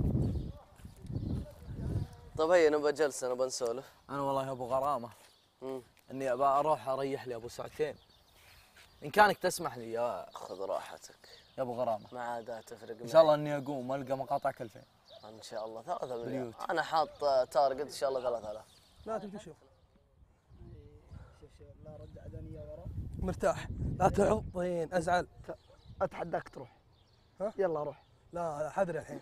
[SPEAKER 1] طيب هيا نبغى جلسه نبغى نسولف.
[SPEAKER 5] انا والله ابو غرامه
[SPEAKER 1] مم.
[SPEAKER 5] اني ابى اروح اريح لي ابو ساعتين. ان كانك تسمح لي يا
[SPEAKER 1] خذ راحتك.
[SPEAKER 5] يا ابو غرامه.
[SPEAKER 1] ما عاد تفرق
[SPEAKER 5] ان شاء الله اني اقوم والقى مقاطع كلفين.
[SPEAKER 1] ان شاء الله ثلاثة مليون.
[SPEAKER 5] باليوت.
[SPEAKER 1] انا حاط تارجت ان شاء الله ثلاثة آلاف.
[SPEAKER 4] لا تبي تشوف. مرتاح لا تحطين ازعل.
[SPEAKER 2] اتحداك تروح.
[SPEAKER 4] ها؟
[SPEAKER 2] يلا روح.
[SPEAKER 4] لا لا حذر الحين.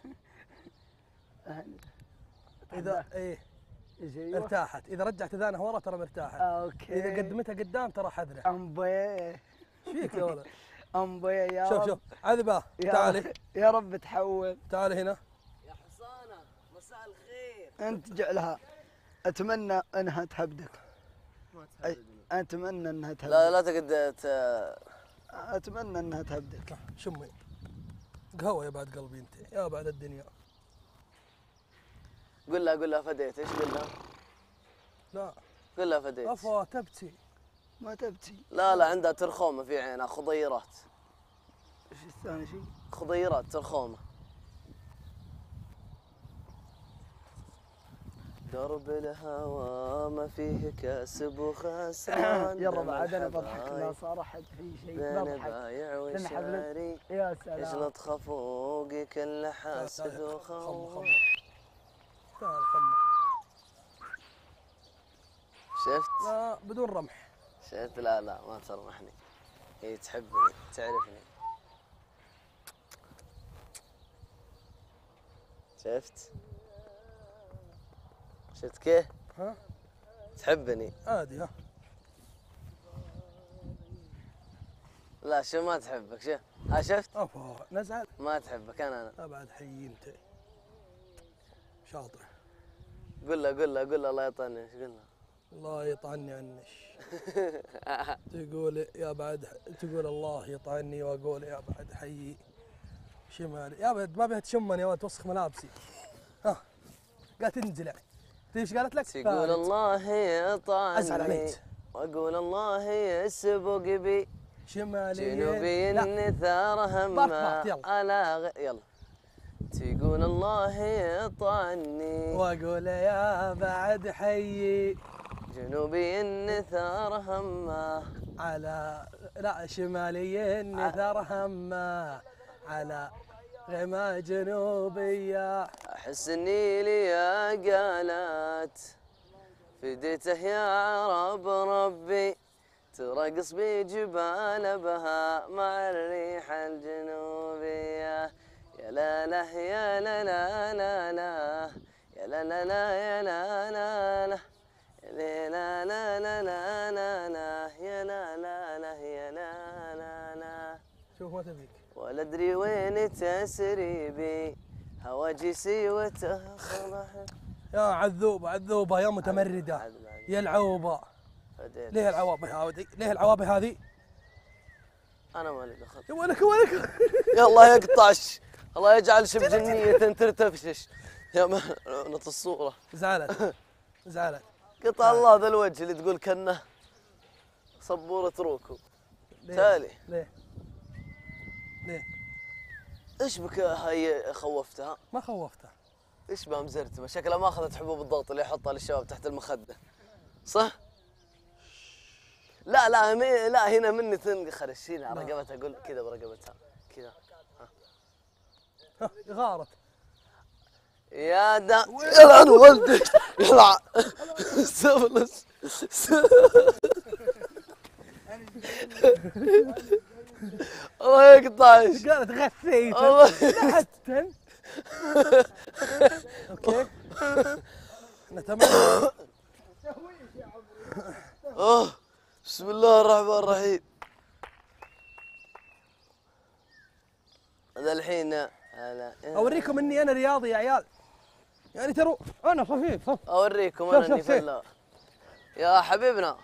[SPEAKER 4] اذا ايه
[SPEAKER 2] ايش ايوه؟
[SPEAKER 4] ارتاحت اذا رجعت اذانها ورا ترى مرتاحه.
[SPEAKER 2] اوكي.
[SPEAKER 4] اذا قدمتها قدام ترى حذره.
[SPEAKER 2] امبي
[SPEAKER 4] ايش فيك يا ولد؟
[SPEAKER 2] امبي يا
[SPEAKER 4] شوف
[SPEAKER 2] رب.
[SPEAKER 4] شوف عذبه
[SPEAKER 2] يا
[SPEAKER 4] تعالي
[SPEAKER 2] رب- يا رب تحول.
[SPEAKER 4] تعالي هنا.
[SPEAKER 1] يا حصانة مساء الخير.
[SPEAKER 2] انت جعلها. اتمنى انها تهبدك. أي- اتمنى انها تهبدك.
[SPEAKER 1] لا لا تقعد ت-
[SPEAKER 2] اتمنى انها تهبدك.
[SPEAKER 4] شمي قهوه يا بعد قلبي انت يا بعد الدنيا.
[SPEAKER 1] قول لها قول لها فديت ايش قول لها؟
[SPEAKER 4] لا
[SPEAKER 1] قول لها فديت.
[SPEAKER 4] افا تبكي.
[SPEAKER 2] ما تبكي.
[SPEAKER 1] لا لا عندها ترخومة في عينها خضيرات.
[SPEAKER 2] ايش الثاني شيء؟
[SPEAKER 1] خضيرات ترخومة. درب الهوى ما فيه كسب وخسران.
[SPEAKER 2] يلا بعد انا بضحك لا صار احد في شيء
[SPEAKER 1] بين
[SPEAKER 2] بضحك.
[SPEAKER 1] بايع
[SPEAKER 2] تنحب
[SPEAKER 1] وشاري
[SPEAKER 2] يا سلام.
[SPEAKER 1] يجلط خفوقي كل حاسد
[SPEAKER 4] خم
[SPEAKER 1] وخوف.
[SPEAKER 4] خم تعال خم.
[SPEAKER 1] شفت؟
[SPEAKER 4] لا بدون رمح.
[SPEAKER 1] شفت؟ لا لا ما ترمحني. هي تحبني تعرفني. شفت؟ شفت كيف؟
[SPEAKER 4] ها
[SPEAKER 1] تحبني.
[SPEAKER 4] عادي ها.
[SPEAKER 1] لا شو ما تحبك شو؟ ها شفت؟
[SPEAKER 4] افا نزعل.
[SPEAKER 1] ما تحبك انا انا.
[SPEAKER 4] لا بعد حي انت شاطر.
[SPEAKER 1] قول له قول له قول له الله يطعني ايش قلنا؟
[SPEAKER 4] الله يطعني عنش. تقول يا بعد تقول الله يطعني واقول يا بعد حي شمالي يا بعد ما بها تشمني يا ولد توسخ ملابسي. ها قالت تنزل يعني. تدري ايش قالت لك؟
[SPEAKER 1] تقول
[SPEAKER 4] فارد.
[SPEAKER 1] الله
[SPEAKER 4] أزعل
[SPEAKER 1] يطعني
[SPEAKER 4] عليك.
[SPEAKER 1] واقول الله يسبق بي
[SPEAKER 4] شمالي
[SPEAKER 1] جنوبي
[SPEAKER 4] لا
[SPEAKER 1] النثار
[SPEAKER 4] بارت
[SPEAKER 1] همه
[SPEAKER 4] بارت، يلا.
[SPEAKER 1] على غ... يلا تقول الله يطعني
[SPEAKER 4] واقول يا بعد حي
[SPEAKER 1] جنوبي النثار همه
[SPEAKER 4] على لا شمالي النثار همه على غما جنوبيه.
[SPEAKER 1] احس اني لي يا قالت فديته يا رب ربي ترقص بجبال بها مع الريح الجنوبية. يا لا لا يا لا لا لا لا يا لا لا لا يا لا لا لا يا لا لا لا لا لا لا يا لا لا لا يا لا لا لا.
[SPEAKER 4] شوف ما تبيك
[SPEAKER 1] ولا ادري وين تسري بي هواجسي وتصلح.
[SPEAKER 4] يا عذوبه عذوبه يا متمرده يا العوبه. ليه العوابه هذه؟ ليه العوابه هذه؟
[SPEAKER 1] انا مالي دخل.
[SPEAKER 4] يا ولك ولك
[SPEAKER 1] يا الله يقطعش، الله يجعل شب جنية ترتفشش. يا ما نط الصورة.
[SPEAKER 4] زعلت زعلت.
[SPEAKER 1] قطع الله ذا الوجه اللي تقول كنه صبورة روكو. تالي
[SPEAKER 4] ليه؟ ليه؟
[SPEAKER 1] ايش بك هاي خوفتها؟
[SPEAKER 4] ما خوفتها.
[SPEAKER 1] ايش بها مزرتمة؟ شكلها ما اخذت حبوب الضغط اللي يحطها للشباب تحت المخدة. صح؟ لا لا مي لا هنا مني تنخرش هنا على رقبتها. اقول كذا برقبتها كذا.
[SPEAKER 4] ها غارت.
[SPEAKER 1] يا دا يلعن والدك يلعن. سفلس. الله يقطعش.
[SPEAKER 4] قالت غثيت.
[SPEAKER 1] الله
[SPEAKER 4] حتى. اوكي. نتمنى.
[SPEAKER 1] اوه بسم الله الرحمن الرحيم. هذا الحين هلا
[SPEAKER 4] اوريكم اني انا رياضي يا عيال. يعني ترى انا خفيف.
[SPEAKER 1] اوريكم انا اني فلاح يا حبيبنا.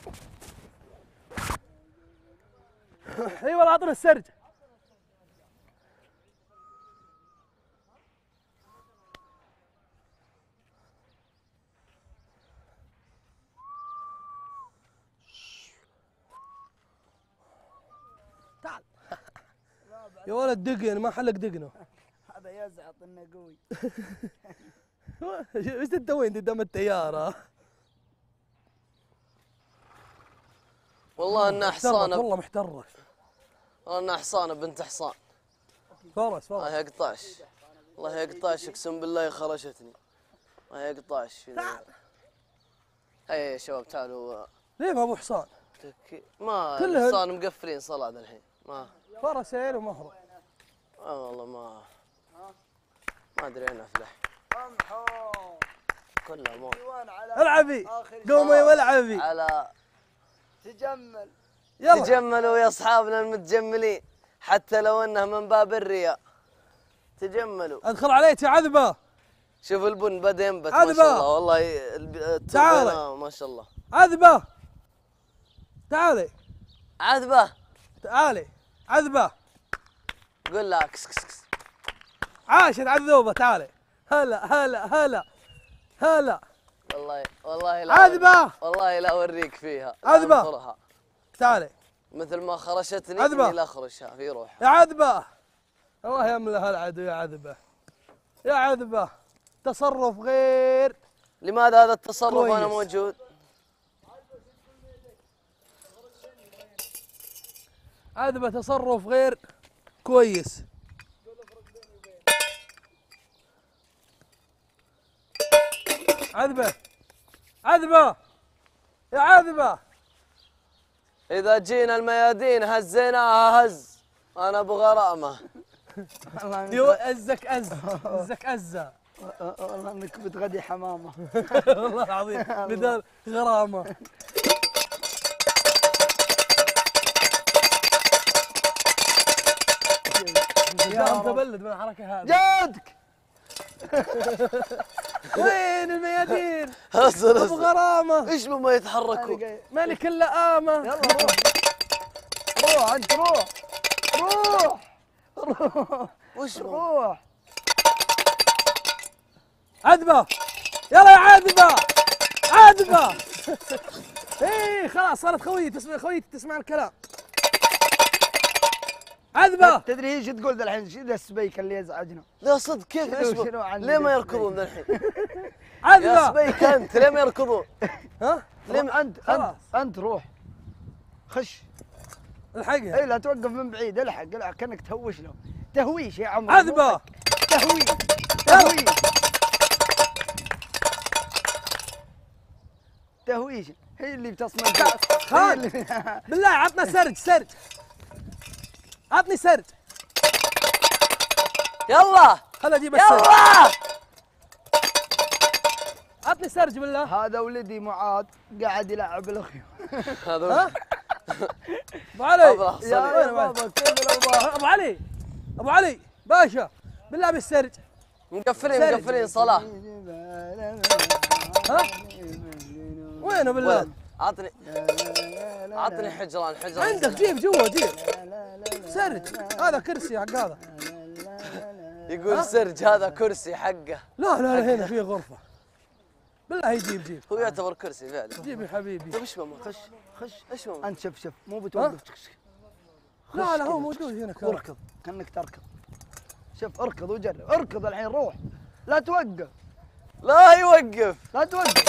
[SPEAKER 4] اي والله اعطنا السرج. تعال يا ولد دقن ما حلق دقنه.
[SPEAKER 2] هذا يزعط انه قوي.
[SPEAKER 4] ايش تسوين قدام التيارة؟
[SPEAKER 1] والله انها حصانه.
[SPEAKER 4] والله محترة.
[SPEAKER 1] والله انها حصانه بنت حصان.
[SPEAKER 4] فرس فرس.
[SPEAKER 1] الله يقطعش. الله يقطعش اقسم بالله خرشتني. الله يقطعش. هيا يا شباب تعالوا.
[SPEAKER 4] ليه ما ابو حصان؟
[SPEAKER 1] ما
[SPEAKER 4] كلهن
[SPEAKER 1] الحصان مقفلين صلاة الحين. ما
[SPEAKER 4] فرسين ومهرب.
[SPEAKER 1] اه والله ما ما ادري انا افلح. كلها موت.
[SPEAKER 4] العبي قومي والعبي.
[SPEAKER 1] على
[SPEAKER 2] تجمل.
[SPEAKER 4] يلا
[SPEAKER 1] تجملوا يا اصحابنا المتجملين حتى لو انه من باب الرياء. تجملوا.
[SPEAKER 4] ادخل عليك يا عذبه.
[SPEAKER 1] شوف البن بدا ينبت ما شاء الله. والله
[SPEAKER 4] تعال
[SPEAKER 1] ما شاء الله.
[SPEAKER 4] عذبه تعالي.
[SPEAKER 1] عذبه
[SPEAKER 4] تعالي عذبه.
[SPEAKER 1] قول لها كس كس كس.
[SPEAKER 4] عاشت عذوبه تعالي. هلا هلا هلا هلا.
[SPEAKER 1] والله والله لا
[SPEAKER 4] عذبه.
[SPEAKER 1] والله لا اوريك فيها.
[SPEAKER 4] عذبه تعالي.
[SPEAKER 1] مثل ما خرشتني
[SPEAKER 4] عذبه.
[SPEAKER 1] لا اخرشها في روحها.
[SPEAKER 4] يا عذبه الله يملها العدو يا عذبه. يا عذبه تصرف غير.
[SPEAKER 1] لماذا هذا التصرف
[SPEAKER 4] كويس.
[SPEAKER 1] وانا موجود؟
[SPEAKER 4] عذبه تصرف غير كويس. عذبه عذبه يا عذبه.
[SPEAKER 1] اذا جينا الميادين هزيناها هز. انا ابو غرامه.
[SPEAKER 4] يو ازك از ازك ازه.
[SPEAKER 2] والله انك بتغدي حمامه.
[SPEAKER 4] والله العظيم بدال غرامه. يا متبلد من الحركه هذه.
[SPEAKER 2] جادك.
[SPEAKER 4] وين الميادين؟
[SPEAKER 1] هزر
[SPEAKER 4] ابو غرامه.
[SPEAKER 1] ايش ما يتحركوا؟
[SPEAKER 4] مالك الا امه.
[SPEAKER 2] يلا روح روح انت روح روح روح
[SPEAKER 1] وش
[SPEAKER 2] روح.
[SPEAKER 4] عذبه يلا يا عذبه عذبه. ايه خلاص صارت خويتي تسمع خويتي تسمع الكلام. عذبه.
[SPEAKER 2] تدري ايش تقول ذا الحين؟ شو ذا السبيك اللي يزعجنا؟
[SPEAKER 1] لا صدق كيف ايش
[SPEAKER 2] شنو
[SPEAKER 1] بك؟
[SPEAKER 2] عن
[SPEAKER 1] ليه ما
[SPEAKER 2] ذا
[SPEAKER 1] يركضون ذا الحين؟ يا
[SPEAKER 4] عذبه.
[SPEAKER 1] سبيك انت ليه ما يركضون؟
[SPEAKER 4] ها
[SPEAKER 2] ليه انت انت
[SPEAKER 4] خلاص.
[SPEAKER 2] انت روح خش.
[SPEAKER 4] الحقها.
[SPEAKER 2] اي لا توقف من بعيد. الحق الحق كانك تهوش له. تهويش يا عمري.
[SPEAKER 4] عذبه.
[SPEAKER 2] تهويش تهويش تهويش. هي اللي بتصمم.
[SPEAKER 4] خالد بالله عطنا سرج سرج. عطني سرج.
[SPEAKER 1] يلا
[SPEAKER 4] خل اجيب السرج.
[SPEAKER 1] يلا
[SPEAKER 4] عطني سرج بالله.
[SPEAKER 2] هذا ولدي معاذ قاعد يلعب الاخيو.
[SPEAKER 1] هذا
[SPEAKER 4] ابو علي
[SPEAKER 1] أبو حصل.
[SPEAKER 2] يا بابا كيف الاوضاع؟
[SPEAKER 4] ابو علي ابو علي باشا بالله بالسرج.
[SPEAKER 1] مقفلين
[SPEAKER 4] سرج.
[SPEAKER 1] مقفلين صلاة.
[SPEAKER 4] ها وينه بالله؟
[SPEAKER 1] ولد عطني عطني حجران حجران.
[SPEAKER 4] عندك جيب جوا جيب سرج. هذا كرسي حق هذا.
[SPEAKER 1] يقول سرج هذا كرسي حقه.
[SPEAKER 4] لا لا لا هنا في غرفة. بالله يجيب جيب.
[SPEAKER 1] هو يعتبر كرسي فعلا.
[SPEAKER 4] جيب يا حبيبي.
[SPEAKER 1] طيب ايش ماما؟
[SPEAKER 2] خش خش
[SPEAKER 1] ايش ماما؟
[SPEAKER 2] انت شوف شوف مو بتوقف.
[SPEAKER 4] لا لا هو موجود هنا كان.
[SPEAKER 2] اركض كانك تركض. شوف اركض وجرب اركض الحين روح لا توقف
[SPEAKER 1] لا يوقف.
[SPEAKER 2] لا توقف.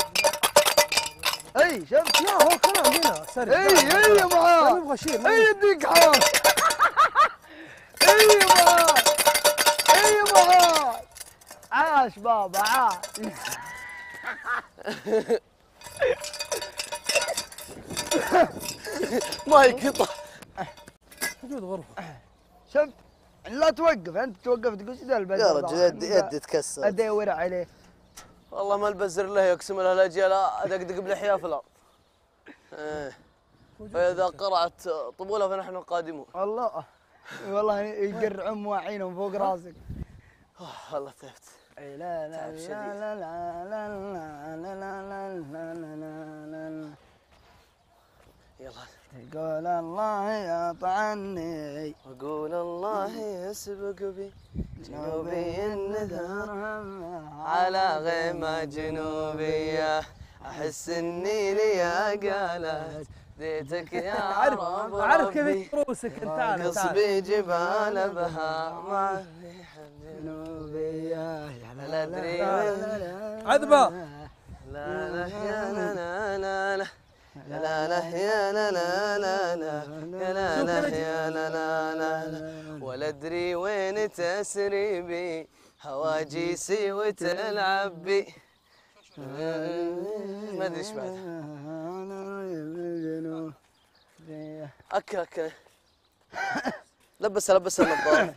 [SPEAKER 2] اي شوف
[SPEAKER 4] لا هو كمان هنا سرج.
[SPEAKER 2] اي اي يا
[SPEAKER 4] ما
[SPEAKER 2] معاذ
[SPEAKER 4] يبغى شيء.
[SPEAKER 2] اي يديك حار. اي يا معاذ اي يا معاذ. عاش بابا عاش.
[SPEAKER 1] ما يقطع.
[SPEAKER 4] موجود غرفة.
[SPEAKER 2] شوف لا توقف انت توقف تقول ايش ذا البلد.
[SPEAKER 1] يا رجل يدي يدي تكسر.
[SPEAKER 2] ادور عليه.
[SPEAKER 1] والله ما البزر له يقسم له الاجيال ادقدق بلحياه في الارض. ايه فاذا قرعت طبوله فنحن قادمون.
[SPEAKER 2] والله والله يقرعون مواعينهم فوق راسك.
[SPEAKER 1] والله تعبت.
[SPEAKER 2] اي لا لا
[SPEAKER 1] تعب
[SPEAKER 2] لا
[SPEAKER 1] شديد.
[SPEAKER 2] لا لا لا لا لا لا لا لا لا.
[SPEAKER 1] يلا
[SPEAKER 2] يقول الله يطعني
[SPEAKER 1] وقول الله يسبق بي جنوبي النذر على غيمة جنوبية احس اني لي قالت ديتك يا
[SPEAKER 4] عارف
[SPEAKER 1] رب
[SPEAKER 4] عارف كيف
[SPEAKER 1] ربي
[SPEAKER 4] يروسك انت. تعال تعال.
[SPEAKER 1] قصبي جبال بها مع الريح
[SPEAKER 2] جنوبية
[SPEAKER 1] لا ادري
[SPEAKER 4] عذبة.
[SPEAKER 1] لا لا يا لا لا لا لا يا لا لا يا لا لا لا لا يا لا لا يا لا لا لا لا ولا ادري وين تسري بي هواجيسي وتلعب بي. ما ادري ايش بعد. اكل اكل لبس لبس النظاره.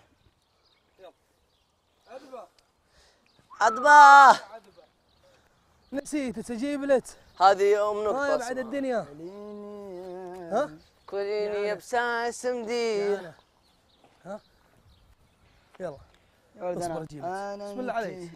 [SPEAKER 1] عذبه
[SPEAKER 4] نسيت تجيب لت.
[SPEAKER 1] هذه ام
[SPEAKER 4] ما
[SPEAKER 1] نقطه.
[SPEAKER 4] يبعد الدنيا. ها
[SPEAKER 1] كليني ابساسم دير.
[SPEAKER 4] ها يلا اصبر اجيب. بسم الله عليك.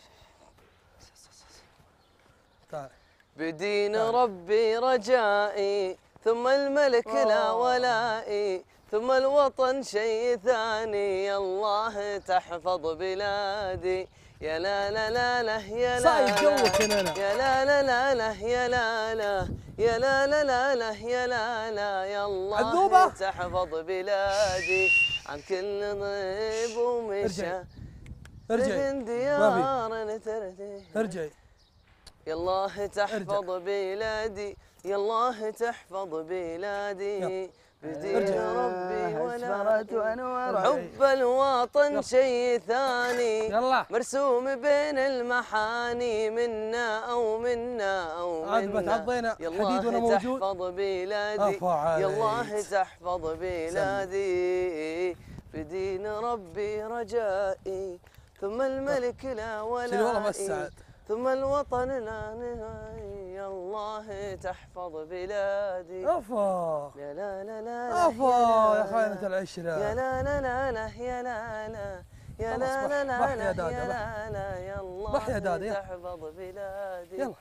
[SPEAKER 4] تعال.
[SPEAKER 1] بدين ربي رجائي ثم الملك لا ولائي ثم الوطن شيء ثاني. يا الله تحفظ بلادي يا لا لا لا لا يا لا
[SPEAKER 4] صايد جوك هنا أنا.
[SPEAKER 1] يا لا لا لا لا يا لا لا يا لا لا لا لا يا لا لا يا الله
[SPEAKER 4] عذوبة.
[SPEAKER 1] تحفظ بلادي عن كل ضيب ومشى.
[SPEAKER 4] ارجعي
[SPEAKER 1] من
[SPEAKER 4] ما
[SPEAKER 1] ديار
[SPEAKER 4] ارجعي.
[SPEAKER 1] يا الله تحفظ بلادي يا الله تحفظ بلادي بدين ربي
[SPEAKER 2] أسفرت
[SPEAKER 1] ولا
[SPEAKER 2] وأنور.
[SPEAKER 1] حب الوطن شيء ثاني
[SPEAKER 4] يلا
[SPEAKER 1] مرسوم بين المحاني منا او منا او
[SPEAKER 4] عذبة
[SPEAKER 1] منا.
[SPEAKER 4] عضينا
[SPEAKER 1] يا
[SPEAKER 4] حديد وانا
[SPEAKER 1] الله
[SPEAKER 4] موجود.
[SPEAKER 1] تحفظ بلادي
[SPEAKER 4] أفا عليك.
[SPEAKER 1] يا الله تحفظ بلادي بدين ربي رجائي ثم الملك لا
[SPEAKER 4] شيل والله بس
[SPEAKER 1] ولائي
[SPEAKER 4] سعد.
[SPEAKER 1] ثم الوطن لا نهائي. يا الله تحفظ بلادي
[SPEAKER 4] افا
[SPEAKER 1] يا لا لا لا
[SPEAKER 4] افا يا
[SPEAKER 1] لا
[SPEAKER 4] خاينة
[SPEAKER 1] يا
[SPEAKER 4] العشرة.
[SPEAKER 1] لا لا لا لا يا لا لا يا
[SPEAKER 4] خلاص
[SPEAKER 1] لا
[SPEAKER 4] بح-
[SPEAKER 1] لا لا
[SPEAKER 4] بح يا
[SPEAKER 1] لا
[SPEAKER 4] دادا،
[SPEAKER 1] يا
[SPEAKER 4] بح.
[SPEAKER 1] لا لا يا الله
[SPEAKER 4] بح يا دادا، يلا.
[SPEAKER 1] تحفظ بلادي
[SPEAKER 4] يلا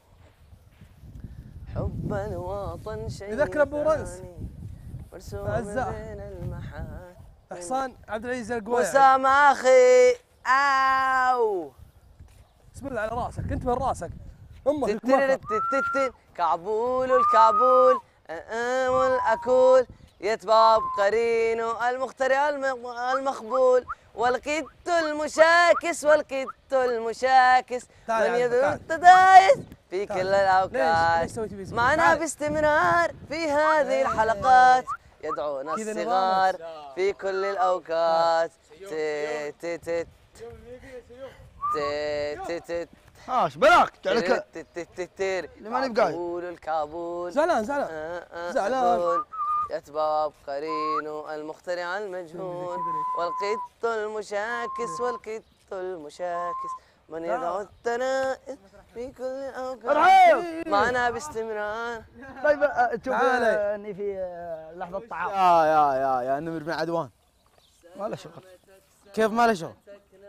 [SPEAKER 1] حب الوطن شيء
[SPEAKER 4] يذكر أبو رنس.
[SPEAKER 1] ثاني مرسوم
[SPEAKER 4] أعزائه.
[SPEAKER 1] بين المحان.
[SPEAKER 4] احسان عبد العزيز القويعي.
[SPEAKER 1] وسام اخي اوو
[SPEAKER 4] بسم الله على راسك انت من راسك. امك لك
[SPEAKER 1] تترن
[SPEAKER 4] مخر.
[SPEAKER 1] تتتن كعبول الكعبول أه والاكول يتباب قرينه المخترع الم- المخبول والقط المشاكس والقط المشاكس
[SPEAKER 4] تعال
[SPEAKER 1] من
[SPEAKER 4] يا
[SPEAKER 1] يدعو
[SPEAKER 4] تعال.
[SPEAKER 1] التدايس في
[SPEAKER 4] تعال.
[SPEAKER 1] كل
[SPEAKER 4] ليش؟
[SPEAKER 1] الاوقات
[SPEAKER 4] ليش سويتي بي سبيل؟
[SPEAKER 1] معنا
[SPEAKER 4] تعال.
[SPEAKER 1] باستمرار في هذه الحلقات يدعونا
[SPEAKER 4] كذا
[SPEAKER 1] الصغار في كل الاوقات تي تي تي تي تي تي
[SPEAKER 2] ها ايش بلاك جعلك
[SPEAKER 1] تيري
[SPEAKER 2] لماني بقايل.
[SPEAKER 1] كابول الكابول
[SPEAKER 4] زعلان زعلان
[SPEAKER 1] آه، آه،
[SPEAKER 4] زعلان.
[SPEAKER 1] أذون يتباب قرين المخترع المجهول والقط المشاكس والقط المشاكس من يدعو الثناء في كل اوقات
[SPEAKER 2] ارحب
[SPEAKER 1] معنا باستمرار.
[SPEAKER 2] طيب آه، تشوف
[SPEAKER 4] تعال.
[SPEAKER 2] آه، اني في آه، لحظه طعام
[SPEAKER 3] يا يا يا يا نمر بن عدوان،
[SPEAKER 2] ما له شغل.
[SPEAKER 3] كيف ما له شغل؟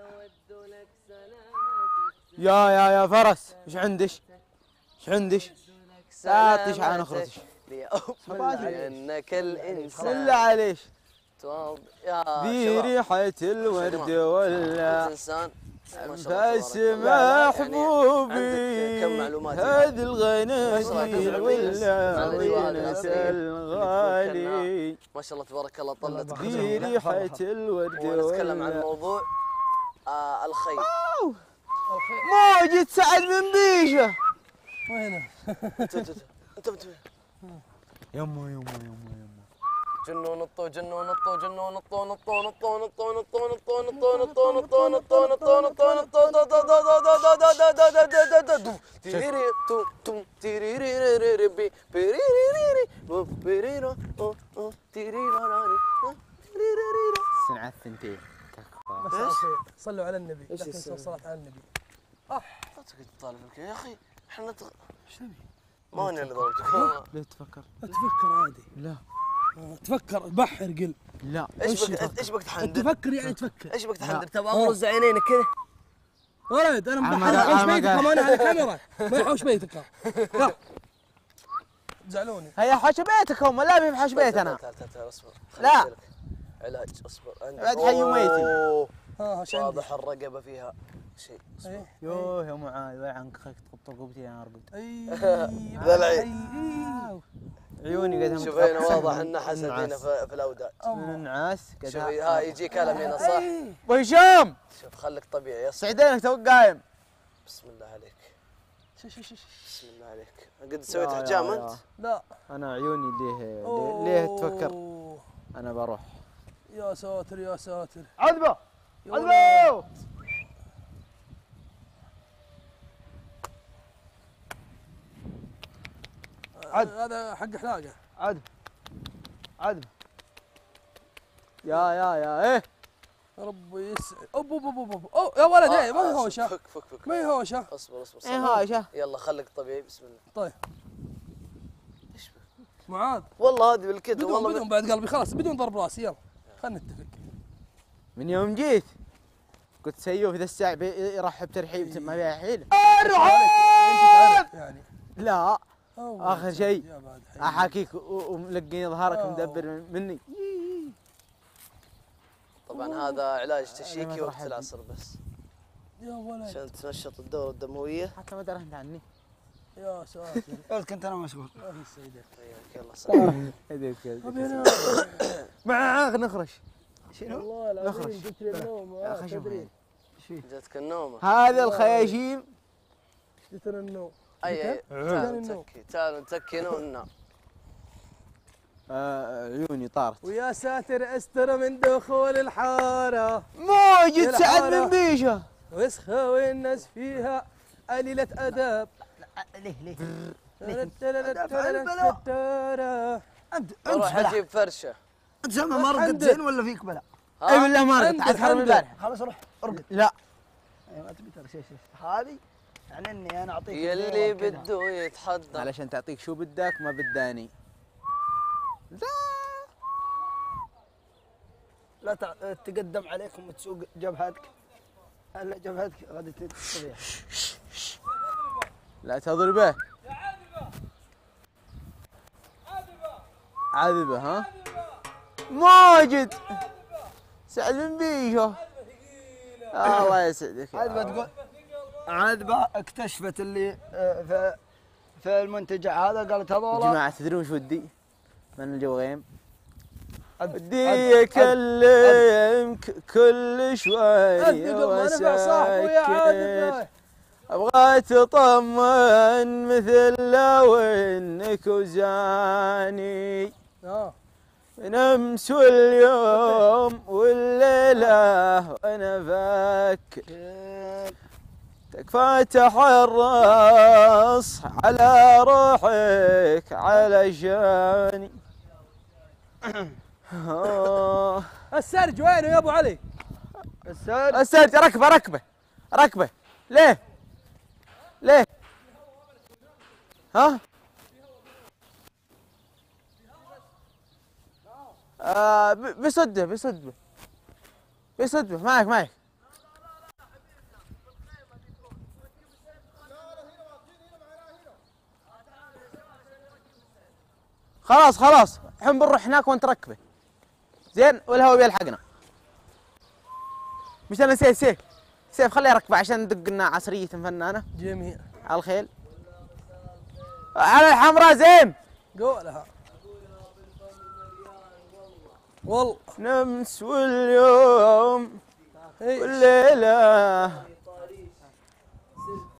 [SPEAKER 3] يا يا يا فرس، ايش عندش؟ ايش عندش؟ لا تطيش على نخرتش.
[SPEAKER 1] لأنك الإنسان
[SPEAKER 3] بالله عليش.
[SPEAKER 1] توض يا
[SPEAKER 3] ذي
[SPEAKER 1] شباب.
[SPEAKER 3] ريحة الورد ولا
[SPEAKER 1] إنسان ما شاء الله
[SPEAKER 3] بس
[SPEAKER 1] تبارك الله.
[SPEAKER 3] محبوبي
[SPEAKER 1] عندك كم معلومات يعني؟
[SPEAKER 3] هذه الغناجيل ولا
[SPEAKER 1] عن الأجواء
[SPEAKER 3] وينة
[SPEAKER 1] العصرية.
[SPEAKER 3] الغالي
[SPEAKER 1] ما شاء الله تبارك الله طلت
[SPEAKER 3] ذي ريحة الورد
[SPEAKER 1] ونتكلم عن
[SPEAKER 3] ولا
[SPEAKER 1] موضوع آه الخيل.
[SPEAKER 3] موجد سعد من بيشه.
[SPEAKER 4] وينه؟
[SPEAKER 1] انتوا انتوا انتوا
[SPEAKER 3] يما يما يما يما
[SPEAKER 1] جنوا نطوا جنوا نطوا جنوا نطوا نطوا نطوا نطوا نطوا نطوا نطوا نطوا نطوا نطوا نطوا نطوا نطوا تيري تو تو تيريريريري بي بيريريريري بو بيريرو او او تيريراراري تيريريري.
[SPEAKER 3] سنعة الثنتين.
[SPEAKER 4] بس أوكي. صلوا على النبي، لا تنسوا الصلاة على النبي.
[SPEAKER 1] لا تقعد تطالب يا اخي احنا نتغ... ايش تبي؟ ما انا اللي ضربتك.
[SPEAKER 3] ليه تفكر؟
[SPEAKER 4] تفكر عادي.
[SPEAKER 3] لا
[SPEAKER 4] آه، تفكر بحر قل.
[SPEAKER 3] لا
[SPEAKER 1] ايش بك ايش بك تحندر؟
[SPEAKER 4] تفكر يعني تفكر.
[SPEAKER 1] ايش بك تحندر؟ تبغى اغرز عينينك كذا؟
[SPEAKER 4] ولد انا
[SPEAKER 3] عم-
[SPEAKER 4] محوش
[SPEAKER 3] عم-
[SPEAKER 4] بيتك
[SPEAKER 3] عم-
[SPEAKER 4] كمان على الكاميرا، ما يحوش بيتك. لا زعلوني.
[SPEAKER 3] هيا حوش بيتك هم، لا بي بحوش بيت انا.
[SPEAKER 1] تعال تعال تعال اصبر.
[SPEAKER 3] لا.
[SPEAKER 1] خليني أسألك. علاج اصبر. عندك
[SPEAKER 3] بعد حي وميتي.
[SPEAKER 1] أوه،
[SPEAKER 4] ها ايش عندي؟
[SPEAKER 1] واضح الرقبه فيها شيء.
[SPEAKER 4] إيه.
[SPEAKER 3] يوه يا معاذ وين عنك خليك تقبط رقبتي انا ارقد.
[SPEAKER 4] اي
[SPEAKER 1] ذا العيد.
[SPEAKER 4] أي.
[SPEAKER 3] عيوني قد
[SPEAKER 1] شوف هنا واضح انه حسد هنا في, في الاوداج.
[SPEAKER 3] النعاس قد
[SPEAKER 1] شوف ها يجيك الم هنا صح؟
[SPEAKER 3] ابو هشام
[SPEAKER 1] شوف خليك طبيعي يص.
[SPEAKER 3] سعدينك توك قايم.
[SPEAKER 1] بسم الله عليك.
[SPEAKER 4] شو شو شو شو.
[SPEAKER 1] بسم الله عليك. قد سويت
[SPEAKER 3] يا-
[SPEAKER 1] حجام
[SPEAKER 3] يا-
[SPEAKER 1] انت؟
[SPEAKER 4] لا
[SPEAKER 3] انا عيوني ليه ليه, ليه تفكر
[SPEAKER 4] أوه.
[SPEAKER 3] انا بروح.
[SPEAKER 4] يا ساتر يا ساتر.
[SPEAKER 2] عذبه
[SPEAKER 4] يا
[SPEAKER 2] عذبه
[SPEAKER 4] ولد. هذا حق حلاقه.
[SPEAKER 2] عذبه عذبه
[SPEAKER 3] يا يا يا ايه
[SPEAKER 4] ربي يسعد. اوب اوب اوب اوب أوه، يا ولد ايه ما هي هوشه.
[SPEAKER 1] فك فك فك.
[SPEAKER 4] ما هي هوشه.
[SPEAKER 1] اصبر اصبر
[SPEAKER 3] ايه
[SPEAKER 1] صبر.
[SPEAKER 3] هايشه.
[SPEAKER 1] يلا خليك طبيعي بسم الله.
[SPEAKER 4] طيب
[SPEAKER 1] ايش بك؟
[SPEAKER 4] معاذ
[SPEAKER 1] والله هذه بالكذا
[SPEAKER 4] بدون
[SPEAKER 1] والله
[SPEAKER 4] بدون بعد قلبي خلاص بدون ضرب راس يلا خلينا نتفق.
[SPEAKER 3] من يوم جيت قلت سيوف ذا الساعة بي- يرحب ترحيب ما فيها حيل.
[SPEAKER 4] انت تعرف يعني.
[SPEAKER 3] لا
[SPEAKER 4] أوه،
[SPEAKER 3] آخر شيء
[SPEAKER 4] يا بعد حي.
[SPEAKER 3] احاكيك و- وملقيني ظهرك
[SPEAKER 4] أوه.
[SPEAKER 3] مدبر من- مني.
[SPEAKER 1] طبعا هذا علاج
[SPEAKER 3] أنا
[SPEAKER 1] تشيكي
[SPEAKER 3] ما
[SPEAKER 1] وقت
[SPEAKER 3] فرحت.
[SPEAKER 1] العصر بس
[SPEAKER 4] يا ولد
[SPEAKER 1] عشان تنشط الدورة الدموية.
[SPEAKER 3] حتى ما درنت عني.
[SPEAKER 4] يا ساتر.
[SPEAKER 2] بس كنت انا مشغول.
[SPEAKER 4] ما في سيدة.
[SPEAKER 1] وياك، يلا سلام.
[SPEAKER 3] هذيك
[SPEAKER 4] أبي أنا.
[SPEAKER 3] معاك نخرش.
[SPEAKER 2] شنو؟
[SPEAKER 4] والله
[SPEAKER 3] نخرج.
[SPEAKER 4] العظيم جبت لي النوم
[SPEAKER 3] يا
[SPEAKER 4] آه،
[SPEAKER 3] خشم
[SPEAKER 4] تدري
[SPEAKER 3] هاي.
[SPEAKER 1] جاتك النومة.
[SPEAKER 3] هذا الخياشيم
[SPEAKER 4] جبت لي النوم.
[SPEAKER 1] اي اي
[SPEAKER 4] جبت؟
[SPEAKER 1] تعالوا
[SPEAKER 4] جبت؟
[SPEAKER 1] نتكي تعالوا نتكي وننام.
[SPEAKER 3] آه عيوني طارت.
[SPEAKER 4] ويا ساتر استر من دخول الحارة
[SPEAKER 3] موجد
[SPEAKER 4] يا
[SPEAKER 3] سعد
[SPEAKER 4] الحارة.
[SPEAKER 3] من بيشه.
[SPEAKER 4] وسخة والناس فيها قليلة أدب.
[SPEAKER 2] ليه ليه انت انت
[SPEAKER 1] اروح
[SPEAKER 2] بلا
[SPEAKER 1] اجيب فرشة.
[SPEAKER 2] انت سامع ما رقد
[SPEAKER 4] عندك.
[SPEAKER 2] زين ولا فيك بلا؟
[SPEAKER 3] اي بالله ما رقدت
[SPEAKER 4] عندك-
[SPEAKER 3] عاد من
[SPEAKER 4] عندك.
[SPEAKER 3] البارحة.
[SPEAKER 2] خلاص روح ارقد.
[SPEAKER 3] لا
[SPEAKER 2] أي ما تبي ترى شيء شيء هذه يعني اني انا اعطيك
[SPEAKER 1] يلي
[SPEAKER 2] الدواء كذا.
[SPEAKER 1] بده يتحضر.
[SPEAKER 3] علشان تعطيك شو بدك ما بداني.
[SPEAKER 2] لا تع- تقدم عليكم وتسوق جبهتك. هلا جبهتك غادي تطبيع.
[SPEAKER 3] لا تضربه. عذبه ها موجد سعد من بيشه. الله يسعدك يا
[SPEAKER 2] عذبة تقول عذبة اكتشفت اللي آه، في في المنتجع هذا قالت
[SPEAKER 3] يا
[SPEAKER 2] هذولا
[SPEAKER 3] جماعة تدرون وش ودي؟ من الجو غيم؟
[SPEAKER 2] عد-
[SPEAKER 3] ودي
[SPEAKER 2] عد-
[SPEAKER 3] اكلم ك- كل شوي
[SPEAKER 4] أذكر ما نفع صاحبه يا
[SPEAKER 3] واسكر.
[SPEAKER 4] عادل.
[SPEAKER 3] ابغى تطمن مثل لو انك وزاني
[SPEAKER 4] آه.
[SPEAKER 3] من امس واليوم والليله وانا فاكر
[SPEAKER 6] تكفى تحرص على روحك علشاني.
[SPEAKER 4] السرج وينه يا ابو علي؟
[SPEAKER 2] السرج
[SPEAKER 6] السرج ركبه ركبه ركبه. ليه؟ ليه؟ ها؟ آه بيصده بيصده بيصده. معك معك. خلاص خلاص الحين بنروح هناك وانت ركبه زين والهواء بيلحقنا. مش انا سيف سيف سيف خليه يركبه عشان ندق لنا عصريه فنانه.
[SPEAKER 4] جميل.
[SPEAKER 6] على الخيل على الحمراء زين.
[SPEAKER 4] قولها والله.
[SPEAKER 6] نمس واليوم
[SPEAKER 4] إيش؟
[SPEAKER 6] والليله